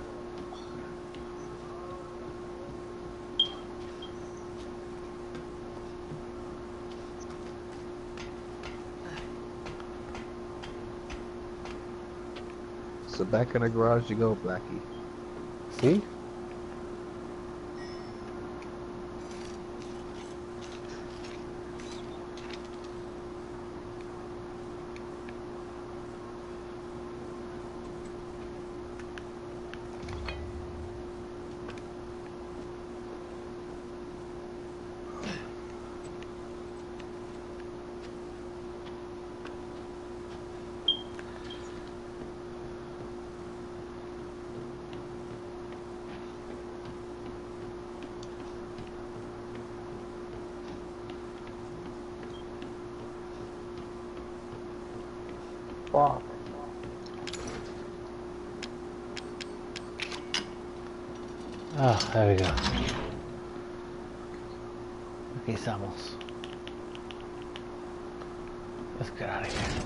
So back in the garage you go, Blackie. See? Fuck. Oh, there we go. Aquí estamos. Let's get out of here.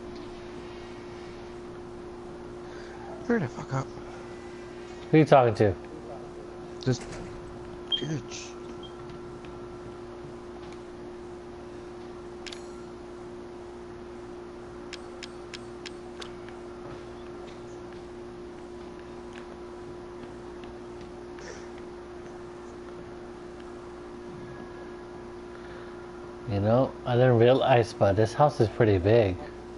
Hurry the fuck up. Who are you talking to? Just bitch. I didn't realize, but this house is pretty big.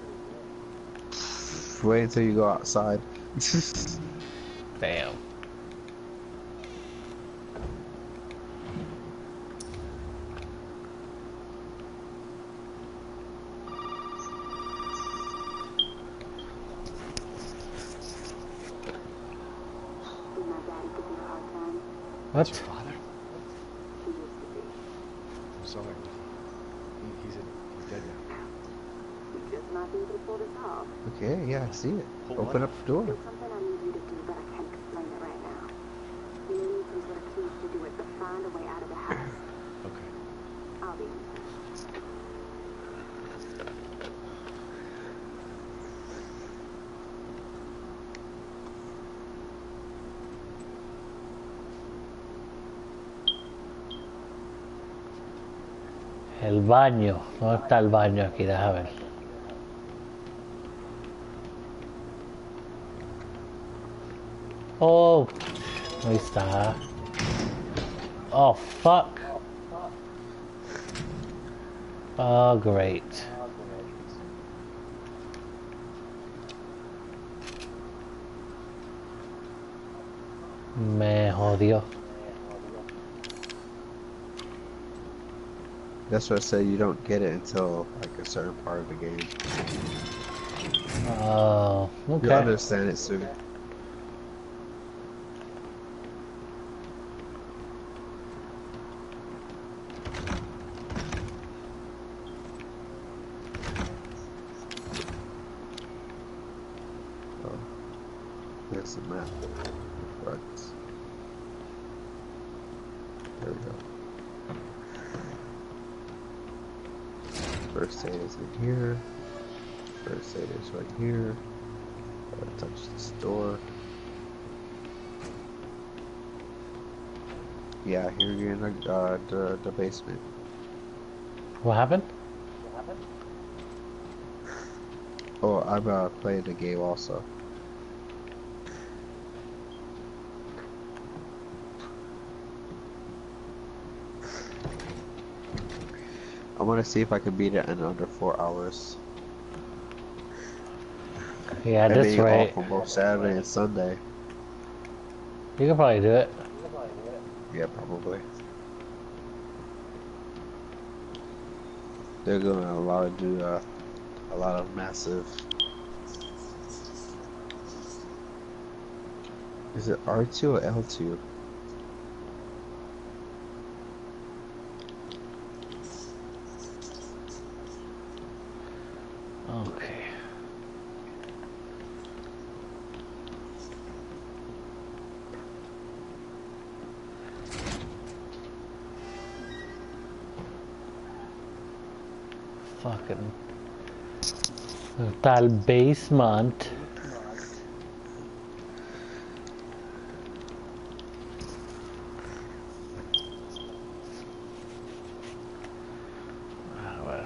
Wait until you go outside. Damn. What? That's your father? I'm sorry. He's dead now. Just not be able to pull this off. Okay, yeah, I see it. Pull Open what? up the door. There's something I need you to do, but I can't explain it right now. We need some sort of keys to do it, but find a way out of the house. Okay. I'll be in touch. El baño. ¿Dónde está el baño aquí? Déjame ver. Oh, ahí está. Oh, fuck. Oh, great. Me jodió. That's what I said, you don't get it until like a certain part of the game. Oh, You'll okay. understand it soon. Oh, there's the map. Right. There we go. First aid is in here. First aid is right here. Gotta touch this door. Yeah, here you're in the basement. What happened? Oh, I'm playing the game also. I want to see if I can beat it in under 4 hours. Yeah, And this being rate. off on both Saturday and Sunday. You can probably do it. Yeah, probably. They're going to allow to do a lot of massive. Is it R2 or L2? Okay. Fucking. Está el basement. A ver.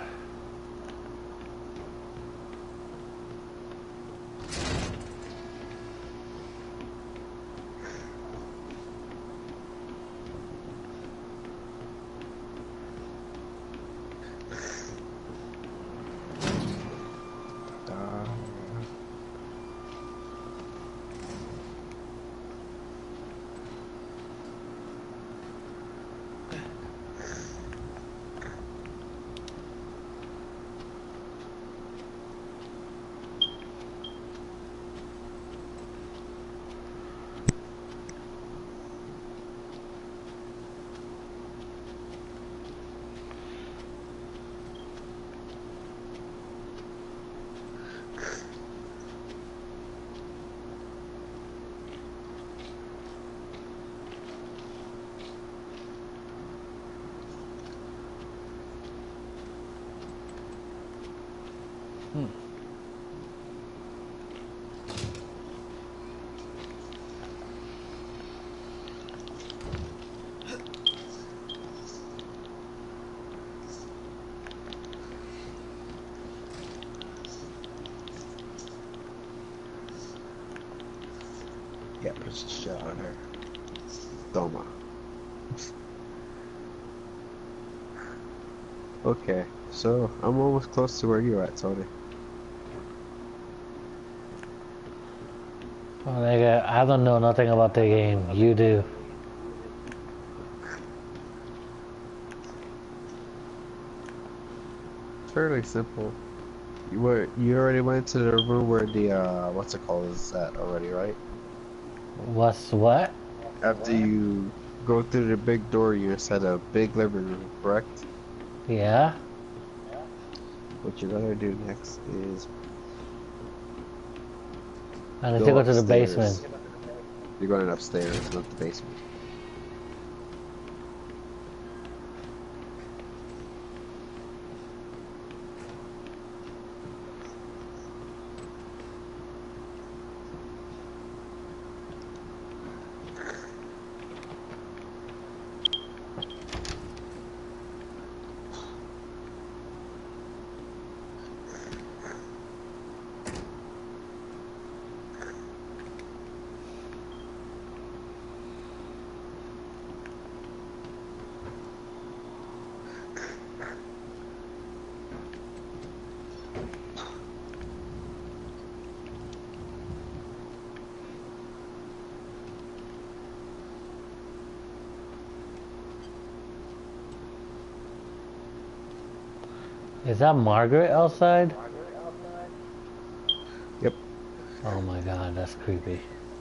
Yeah, put some shit on her. Toma. Okay, so I'm almost close to where you're at, Tony. Oh, nigga, I don't know nothing about the game. You do. It's fairly simple. You already went to the room where the what's it called is at already, right? What's what? After you go through the big door, you're inside a big living room, correct? Yeah? What you're gonna do next is I need to go to the upstairs. basement. You're going upstairs, not the basement. Is that Margaret outside? Yep. Oh my god, that's creepy.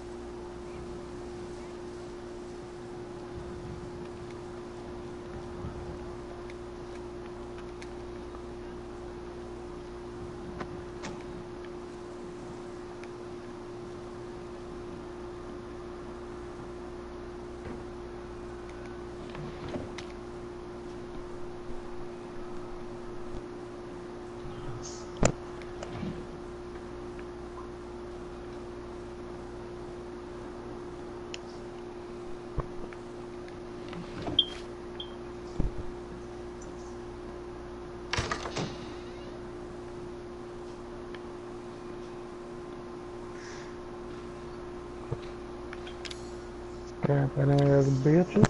Camping ass bitches.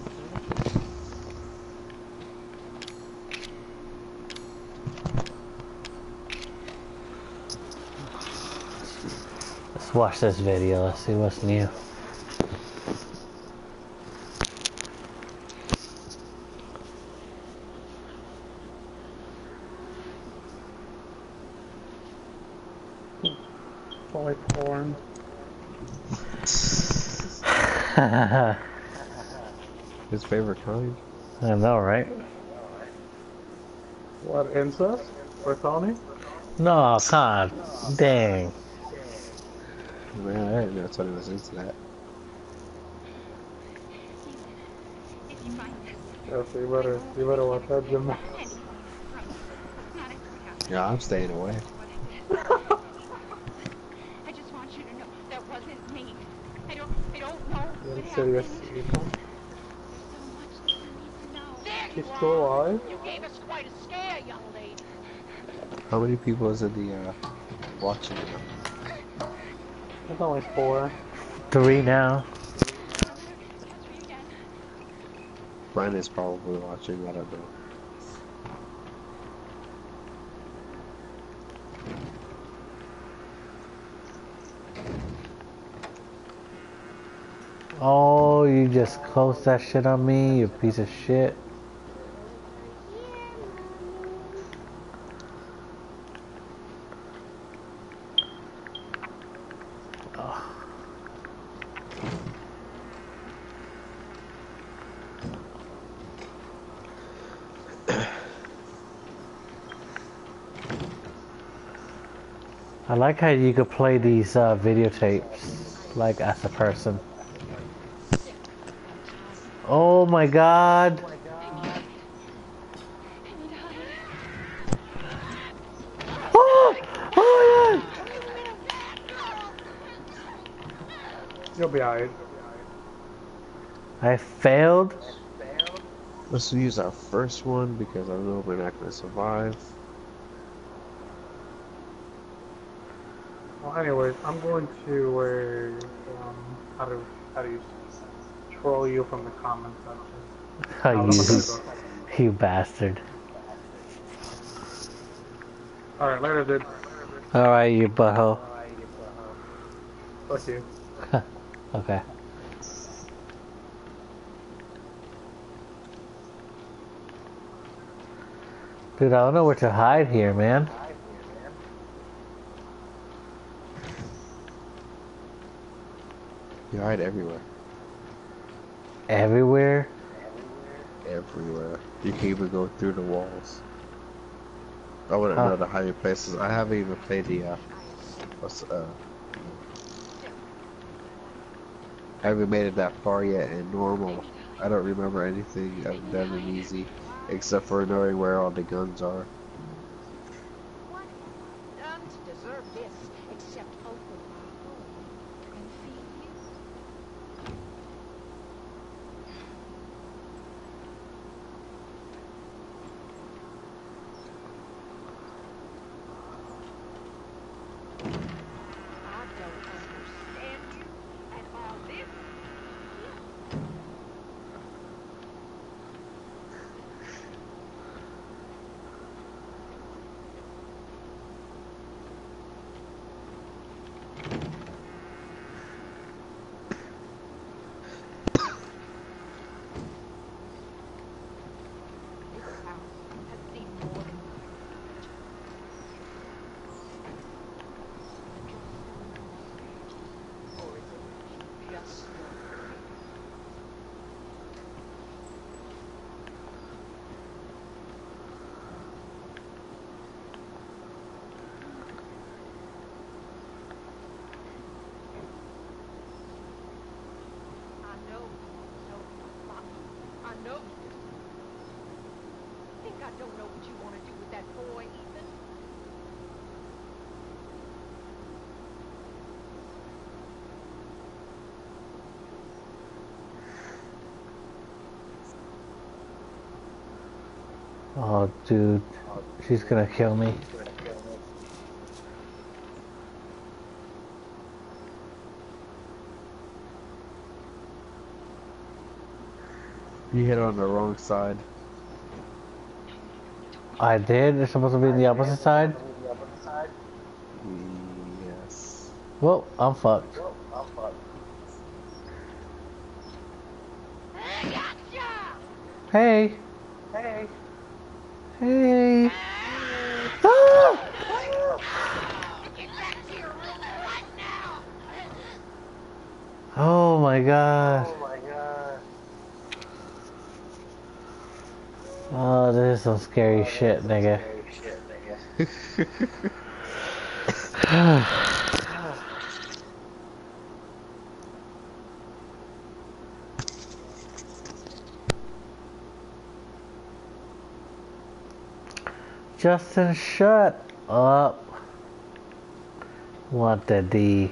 Let's watch this video, let's see what's new. Boy porn. His favorite kind. I know, right? What, incest? For Tony? No, God, dang. Man, I didn't know Tony was into that. If you find this, Yeah, so you better watch out, Jim. Yeah, I'm staying away. I just want you to know that wasn't me. I don't know what Serious happened. people. There's so much that you need to know. There She's you still are. alive? You gave us quite a scare, young lady. How many people is in the watching now? There's only 4. 3 now. Brian is probably watching, I don't know. Oh, you just closed that shit on me, you piece of shit. I like how you could play these videotapes, like as a person. Oh my god! Oh! Oh my god! You'll be alright. I failed? Let's use our first one because I know we're not going to survive. Well, anyways, I'm going to where, how do you troll you from the comment section. Oh, you bastard. Alright, later, dude. Alright, you butthole. Fuck you. Okay. Dude, I don't know where to hide here, man. You hide everywhere. Everywhere? Everywhere. You can even go through the walls. I wouldn't know the hiding places. I haven't even played the, I haven't made it that far yet in normal. I don't remember anything I've done in easy, except for knowing where all the guns are. What have I done to deserve this, except open my home and feed you? I don't understand you and all this. This house has seen more than or is it just I know, I know. Think I don't know what you want to do with that boy, Ethan? Oh, dude. She's gonna kill me. You hit on the wrong side. I did? It's supposed to be the opposite side? Yes. Well, I'm fucked. Hey! Hey! Hey! Ah! Oh my god. Oh, this is some scary shit, nigga. Justin, shut up. What the D?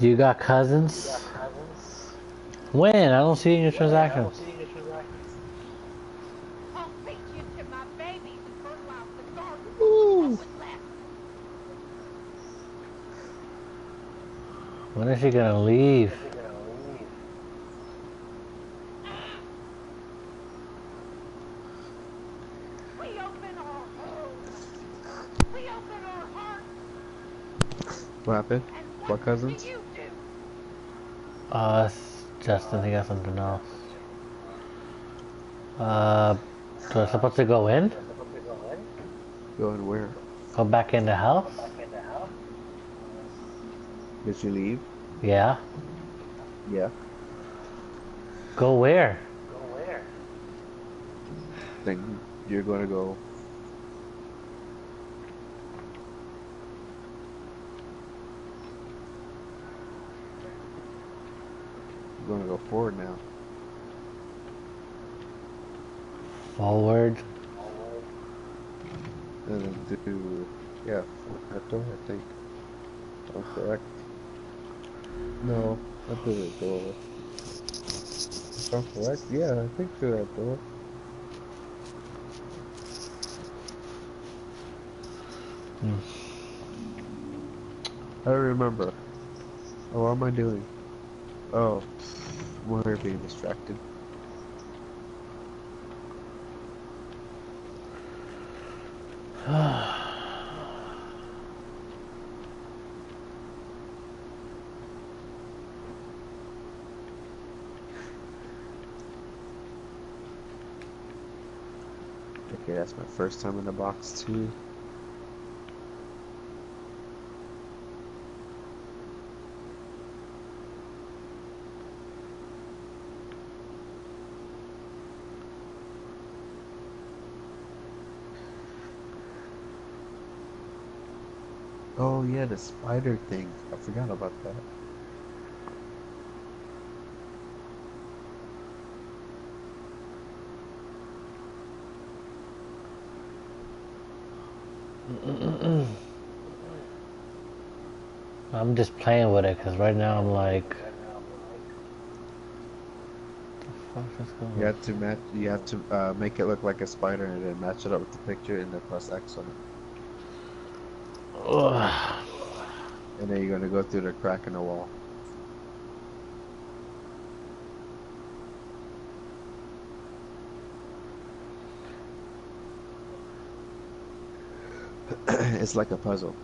You got cousins? When? I don't see your transactions. I'll feed you to my babies and fertilize the garden. Ooh. What's left? When is she gonna leave? We open our homes. We open our hearts. What happened? And What do cousins? you do? Justin, he got something else. So we're supposed to go in? Going where? Go back in the house? Did you leave? Yeah. Yeah. Go where? Then you're gonna go. You're gonna go forward now. Forward. And then do, yeah, that door, I think. I'm correct. No, not through the door. If I'm correct, yeah, I think through that door. I don't remember. Oh, what am I doing? Oh, we're being distracted. Okay, that's my first time in the box too. Oh yeah, the spider thing. I forgot about that. I'm just playing with it because right now I'm like, You have to match. You have to make it look like a spider and then match it up with the picture and then press X on it. ugh. And then you're gonna go through the crack in the wall. It's like a puzzle.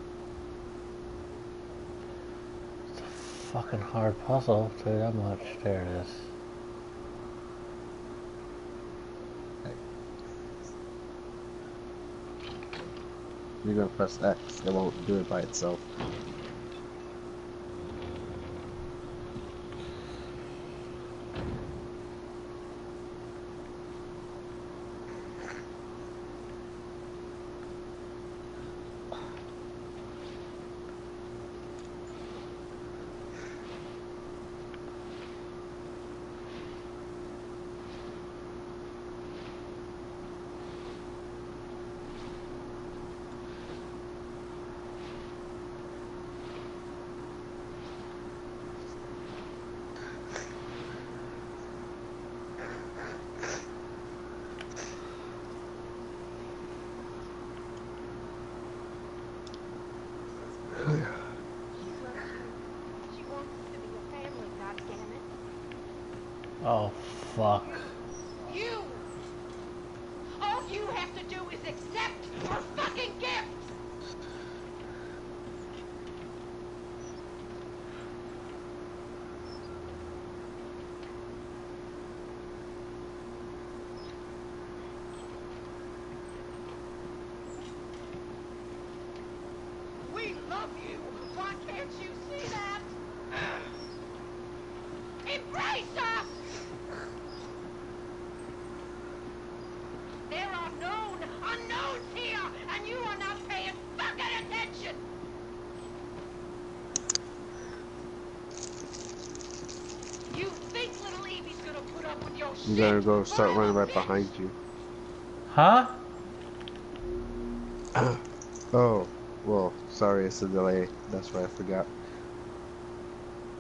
It's a fucking hard puzzle. I'll tell you that much. There it is. You're gonna press X. It won't do it by itself. She wants us to be a family, goddammit. Oh, fuck. You! All you have to do is accept her fucking gift! We love you! Why can't you see that? Embrace us! There are known unknowns here, and you are not paying fucking attention! You think little Evie's gonna put up with your You shit? gotta go start running right bitch? behind you. Huh? Oh, well, sorry, it's a delay. That's why I forgot.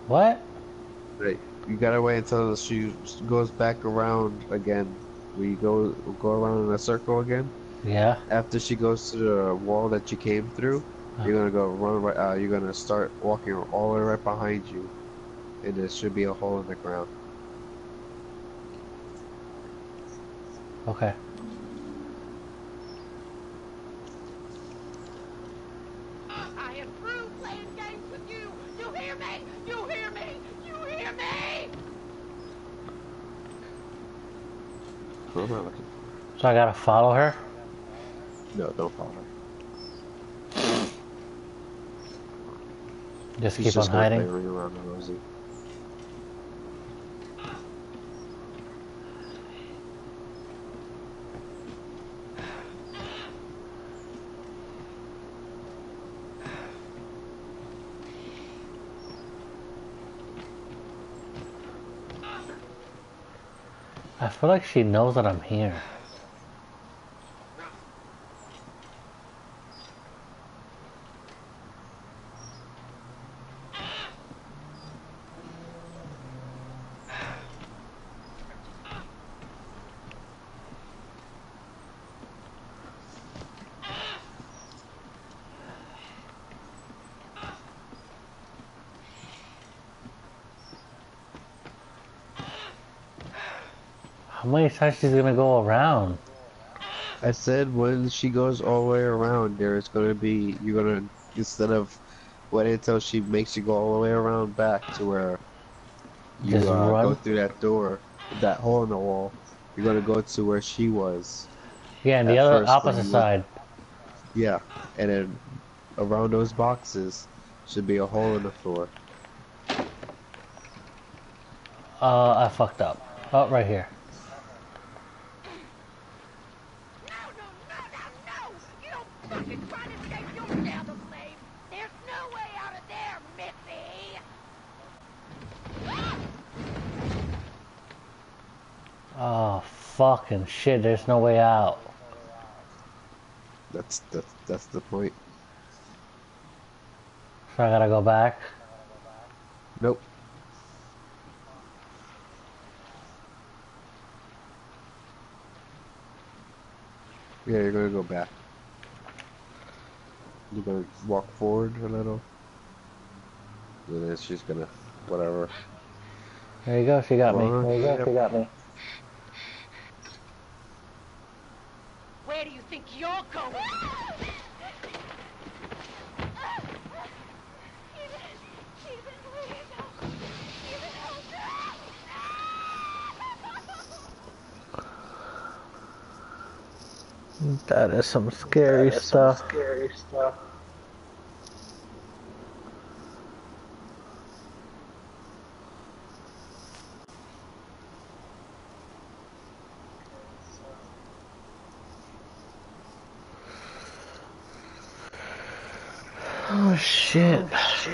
What? Right. You gotta wait until she goes back around again. We go around in a circle again. Yeah. After she goes to the wall that you came through, you're gonna go run right. You're gonna start walking all the way right behind you, and there should be a hole in the ground. Okay. I approve playing games with you. You hear me? You hear me? You hear me? I'm not looking. So I gotta follow her? No, don't follow her. Just She's keep just on gonna hiding? play ring around the rosy. I feel like she knows that I'm here. How many times she's gonna go around? I said when she goes all the way around, there's gonna be you're gonna instead of waiting until she makes you go all the way around back to where you Just run? go through that door, that hole in the wall. You're gonna go to where she was. Yeah, and the at other first when opposite you went- side. Yeah, and then around those boxes should be a hole in the floor. I fucked up. Oh, right here. No, no, no, no, no! You don't fucking try to escape your now the slave! There's no way out of there, Missy! Oh, fucking shit, there's no way out. That's the point. So I gotta go back? Nope. Yeah, you're gonna go back. You're gonna walk forward a little. And then she's gonna, whatever. There you go, she got me. There you go, she got me. Where do you think you're going? That is some scary stuff. Oh shit.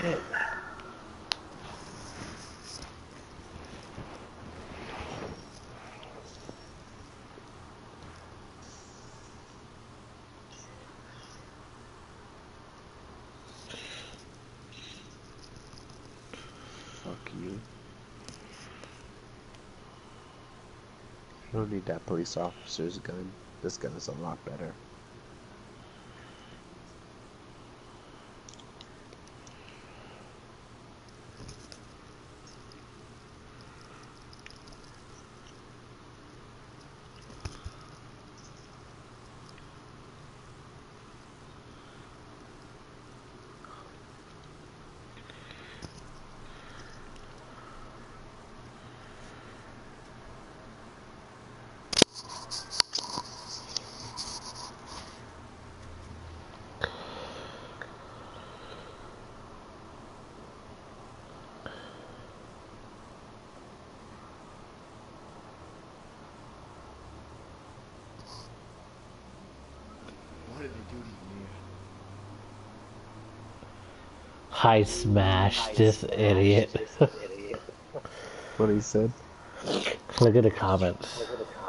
Fuck you. You don't need that police officer's gun. This gun is a lot better. What did they do to you? I smashed this idiot. What he said? Look at the comments.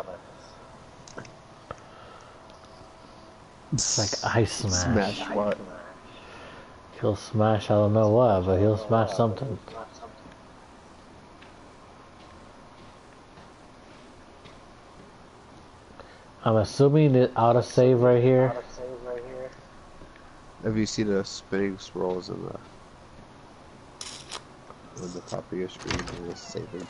It's like I smash. Smash what? He'll smash I don't know what, but he'll smash something. I'm assuming the autosave right here. Have you seen the spinning scrolls in the top of your screen? It is saving.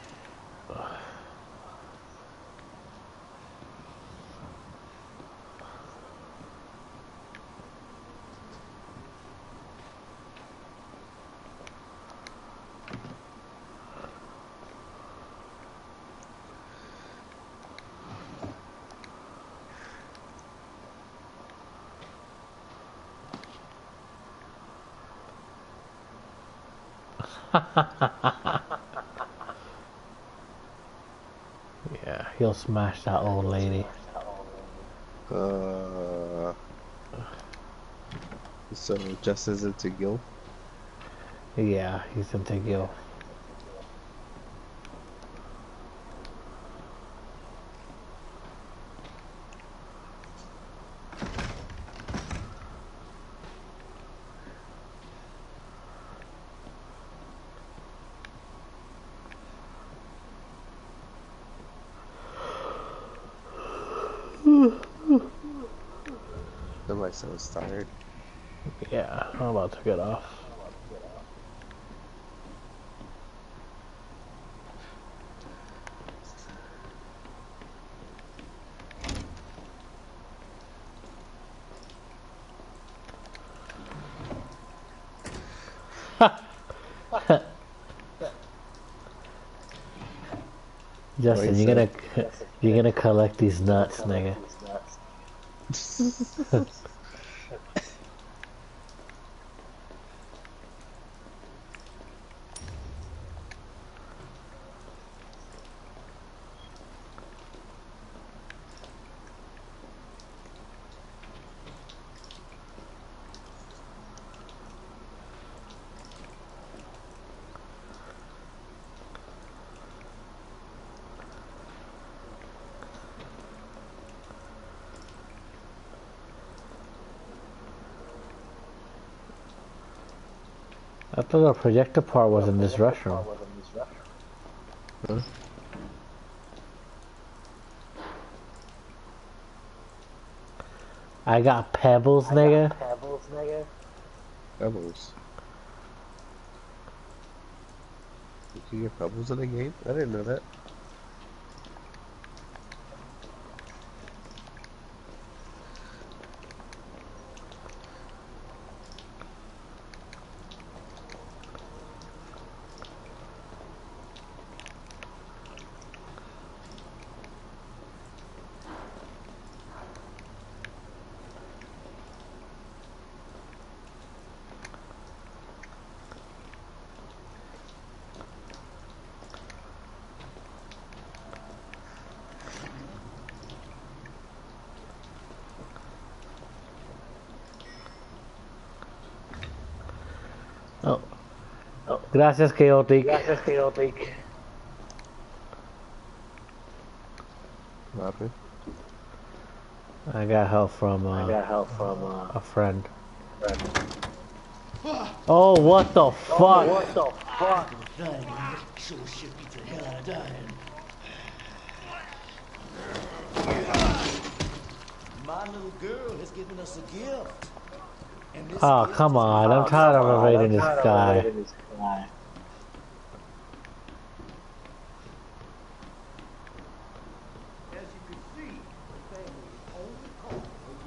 Yeah, he'll smash that old lady. So Justin's into Gil? Yeah, he's into Gil. Somebody sounds tired. Yeah, I'm about to get off. Justin, you're gonna collect these nuts, nigga. I thought the projector part was in this restroom. Huh? I got pebbles, nigga. Pebbles. You can get pebbles in the game? I didn't know that. Oh. Gracias, Chaotic. What happened? I got help from a friend. Oh, what the fuck? Sure shit beats the hell out of dying. My little girl has given us a gift. And this Oh, gift come is on. I'm tired of evading this guy. As you can see, the family is only calling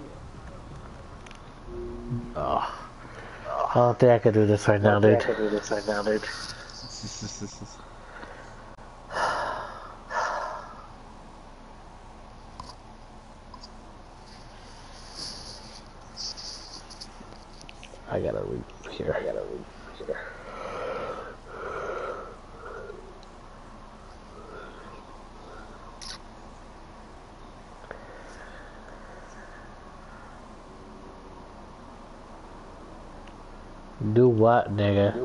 a gift. Oh. I don't think I can do this right now, dude. I gotta read here. Do what, nigga?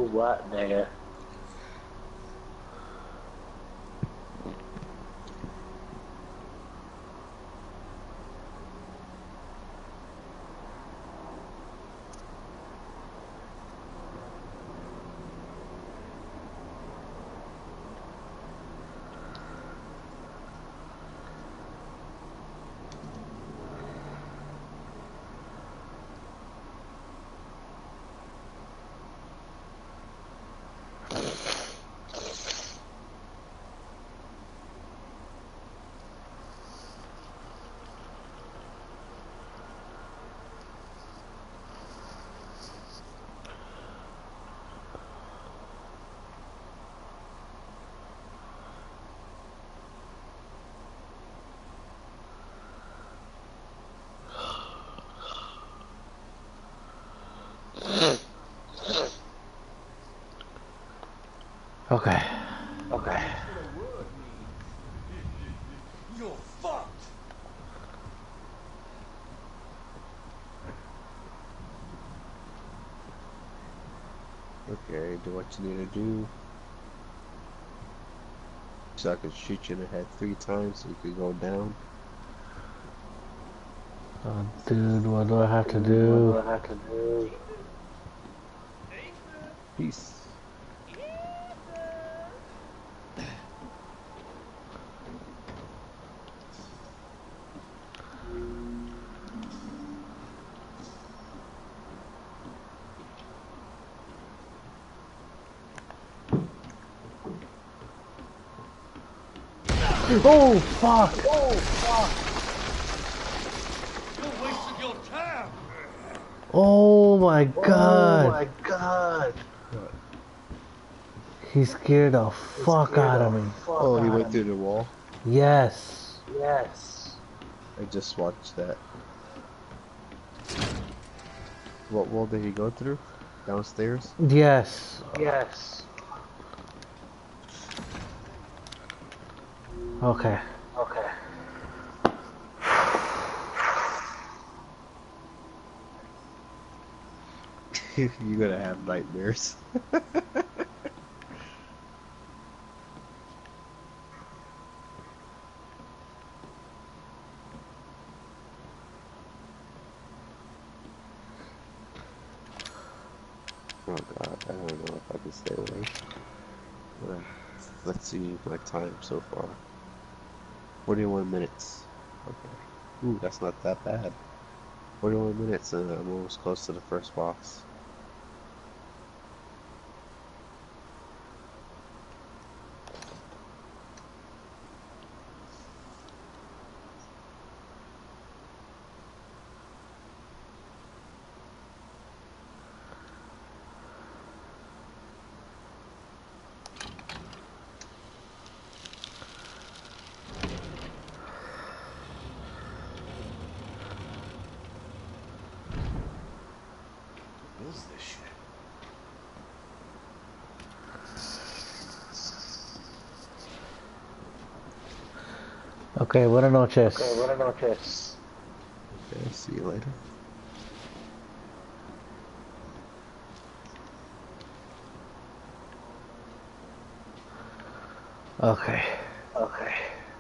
Okay. Okay. You're fucked. Okay, do what you need to do. So I can shoot you in the head 3 times so you can go down. Oh, dude, what do I have to do? What do I have to do? Peace. Oh, fuck! Oh, fuck. You're wasting your time. Oh my god! Oh my god. He scared the fuck out of me. Oh, he went through the wall? Yes. Yes. I just watched that. What wall did he go through? Downstairs? Yes. Yes. Okay. Okay. You're gonna have nightmares. Oh god, I don't know if I can stay awake. Let's see my time so far. 41 minutes. Okay. Ooh, that's not that bad. 41 minutes and I'm almost close to the first boss. What is this shit? Okay, buenas noches. Okay, buenas noches. Okay, see you later. Okay. Okay.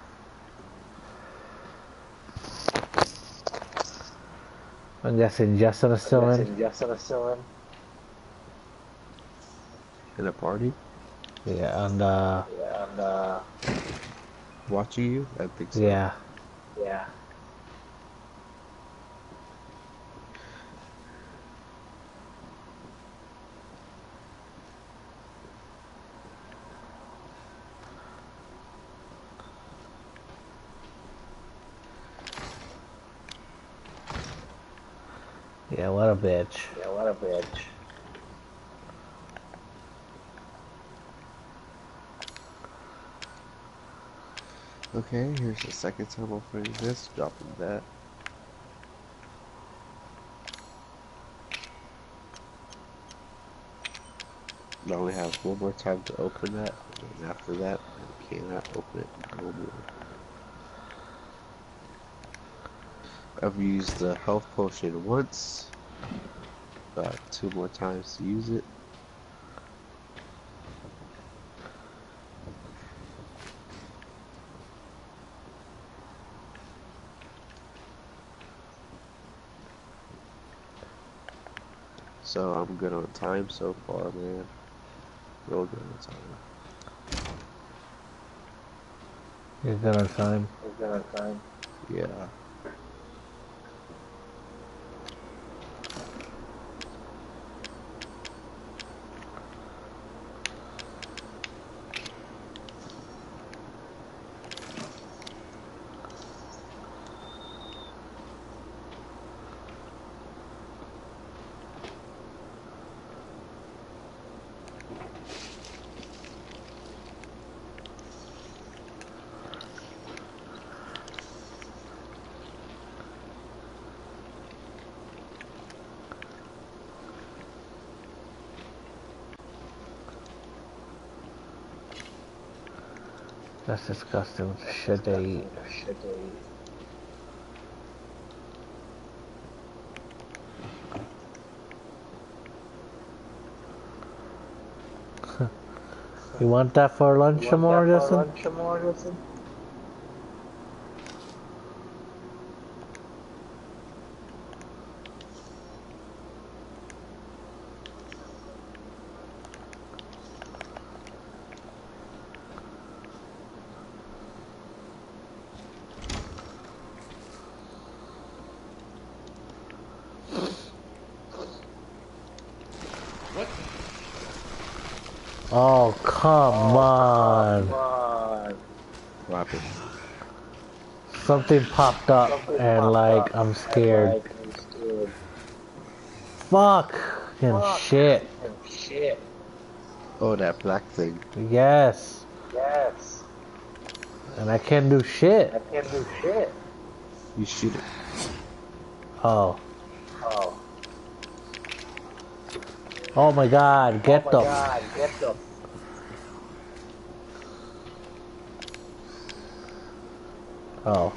I'm guessing Justin is still in. Justin is still in. In a party? Yeah, and Yeah, and Watching you? I think so. yeah. yeah. Yeah, what a bitch. Yeah, what a bitch. Okay, here's the second time opening this, dropping that. I only have one more time to open that, and after that, I cannot open it no more. I've used the health potion once, got 2 more times to use it. So I'm good on time so far, man. Real good on time. You're good on time. You're good on time. Yeah. That's disgusting. Shit they eat. You want that for lunch tomorrow, Justin? What? Oh, come on. What happened? Something popped up and like, I'm scared. Fucking shit. Oh, that black thing. Yes. And I can't do shit. You shoot it. Oh. Oh my god, get them. Oh.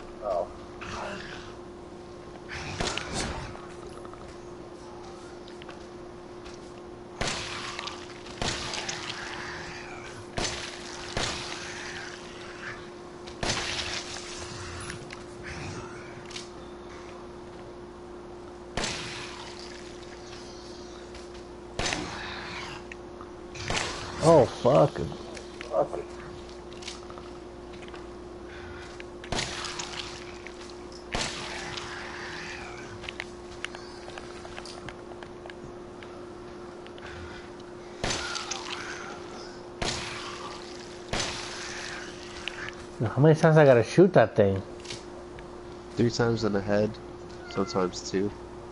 Oh, fucking. How many times I gotta shoot that thing? 3 times in the head, sometimes 2.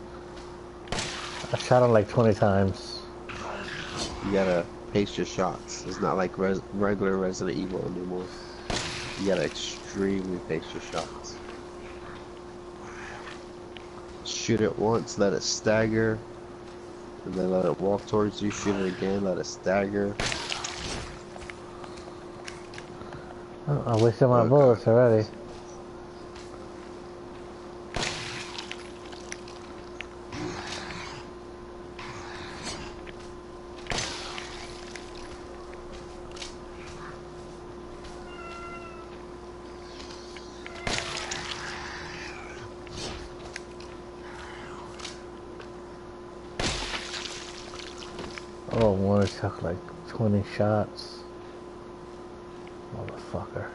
I shot him like 20 times. You gotta pace your shots. It's not like regular Resident Evil anymore. You gotta extremely pace your shots. Shoot it once, let it stagger, and then let it walk towards you. Shoot it again, let it stagger. Oh, I wasted my bullets already. Oh, one took like 20 shots. Motherfucker.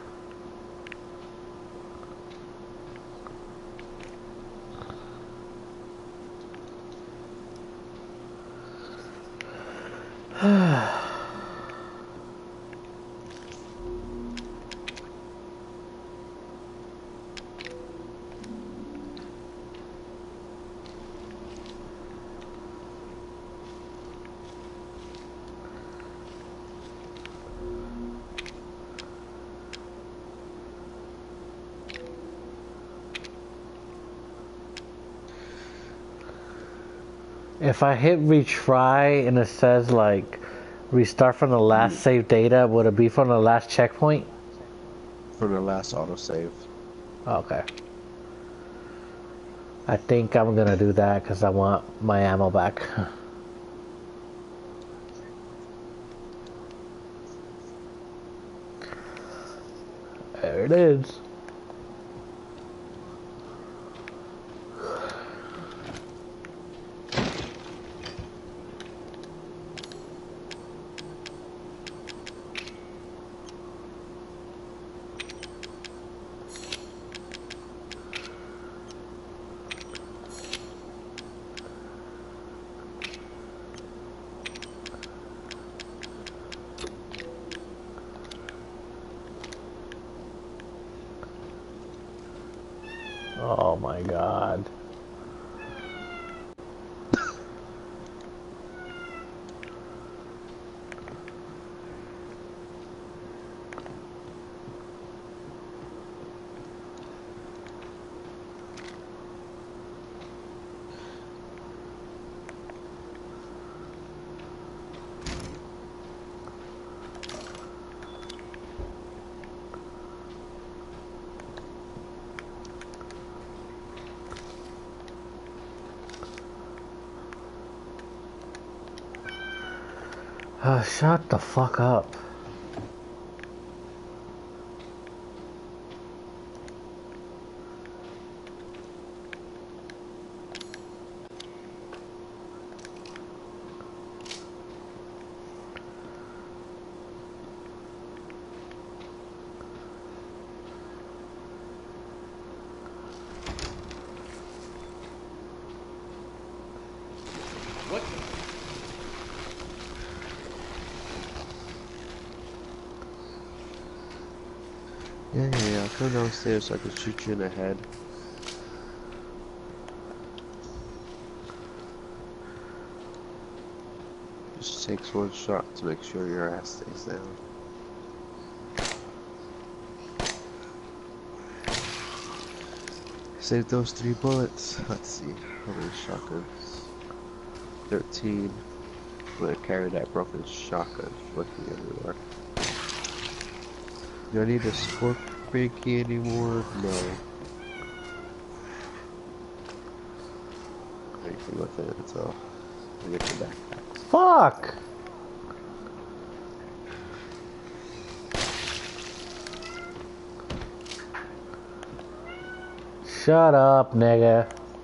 If I hit retry and it says like restart from the last save data, would it be from the last checkpoint? From the last autosave. Okay. I think I'm gonna do that because I want my ammo back. There it is. Oh my god. Shut the fuck up. What? Yeah, I'll come downstairs so I can shoot you in the head. Just takes one shot to make sure your ass stays down. Save those 3 bullets. Let's see, how many shotguns? 13. I'm gonna carry that broken shotgun with me everywhere. Do I need a scorpion key anymore? No. Anything with it, so I'll get your backpack. Fuck! Shut up, nigga.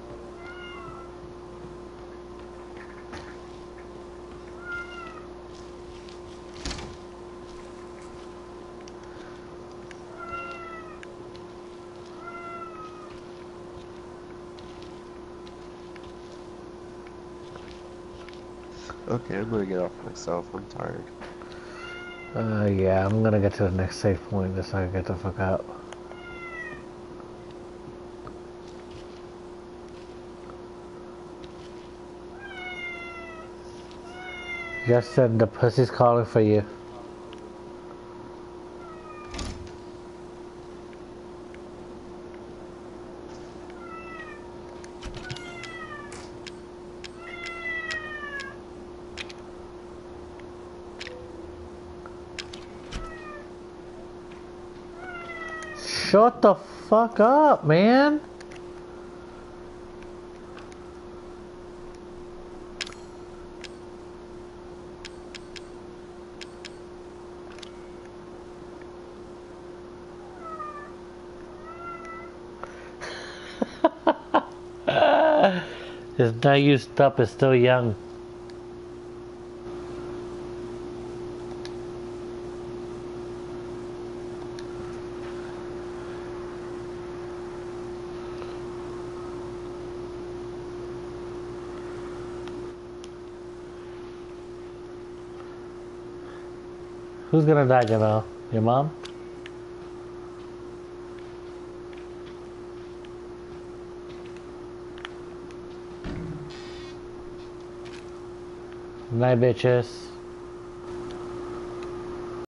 Okay, I'm gonna get off myself. I'm tired. Yeah, I'm gonna get to the next safe point just so I can get the fuck out. Justin, the pussy's calling for you. Shut the fuck up, man. It's not used up, it's still young. Who's gonna die, Jamal? Your mom? Night, bitches.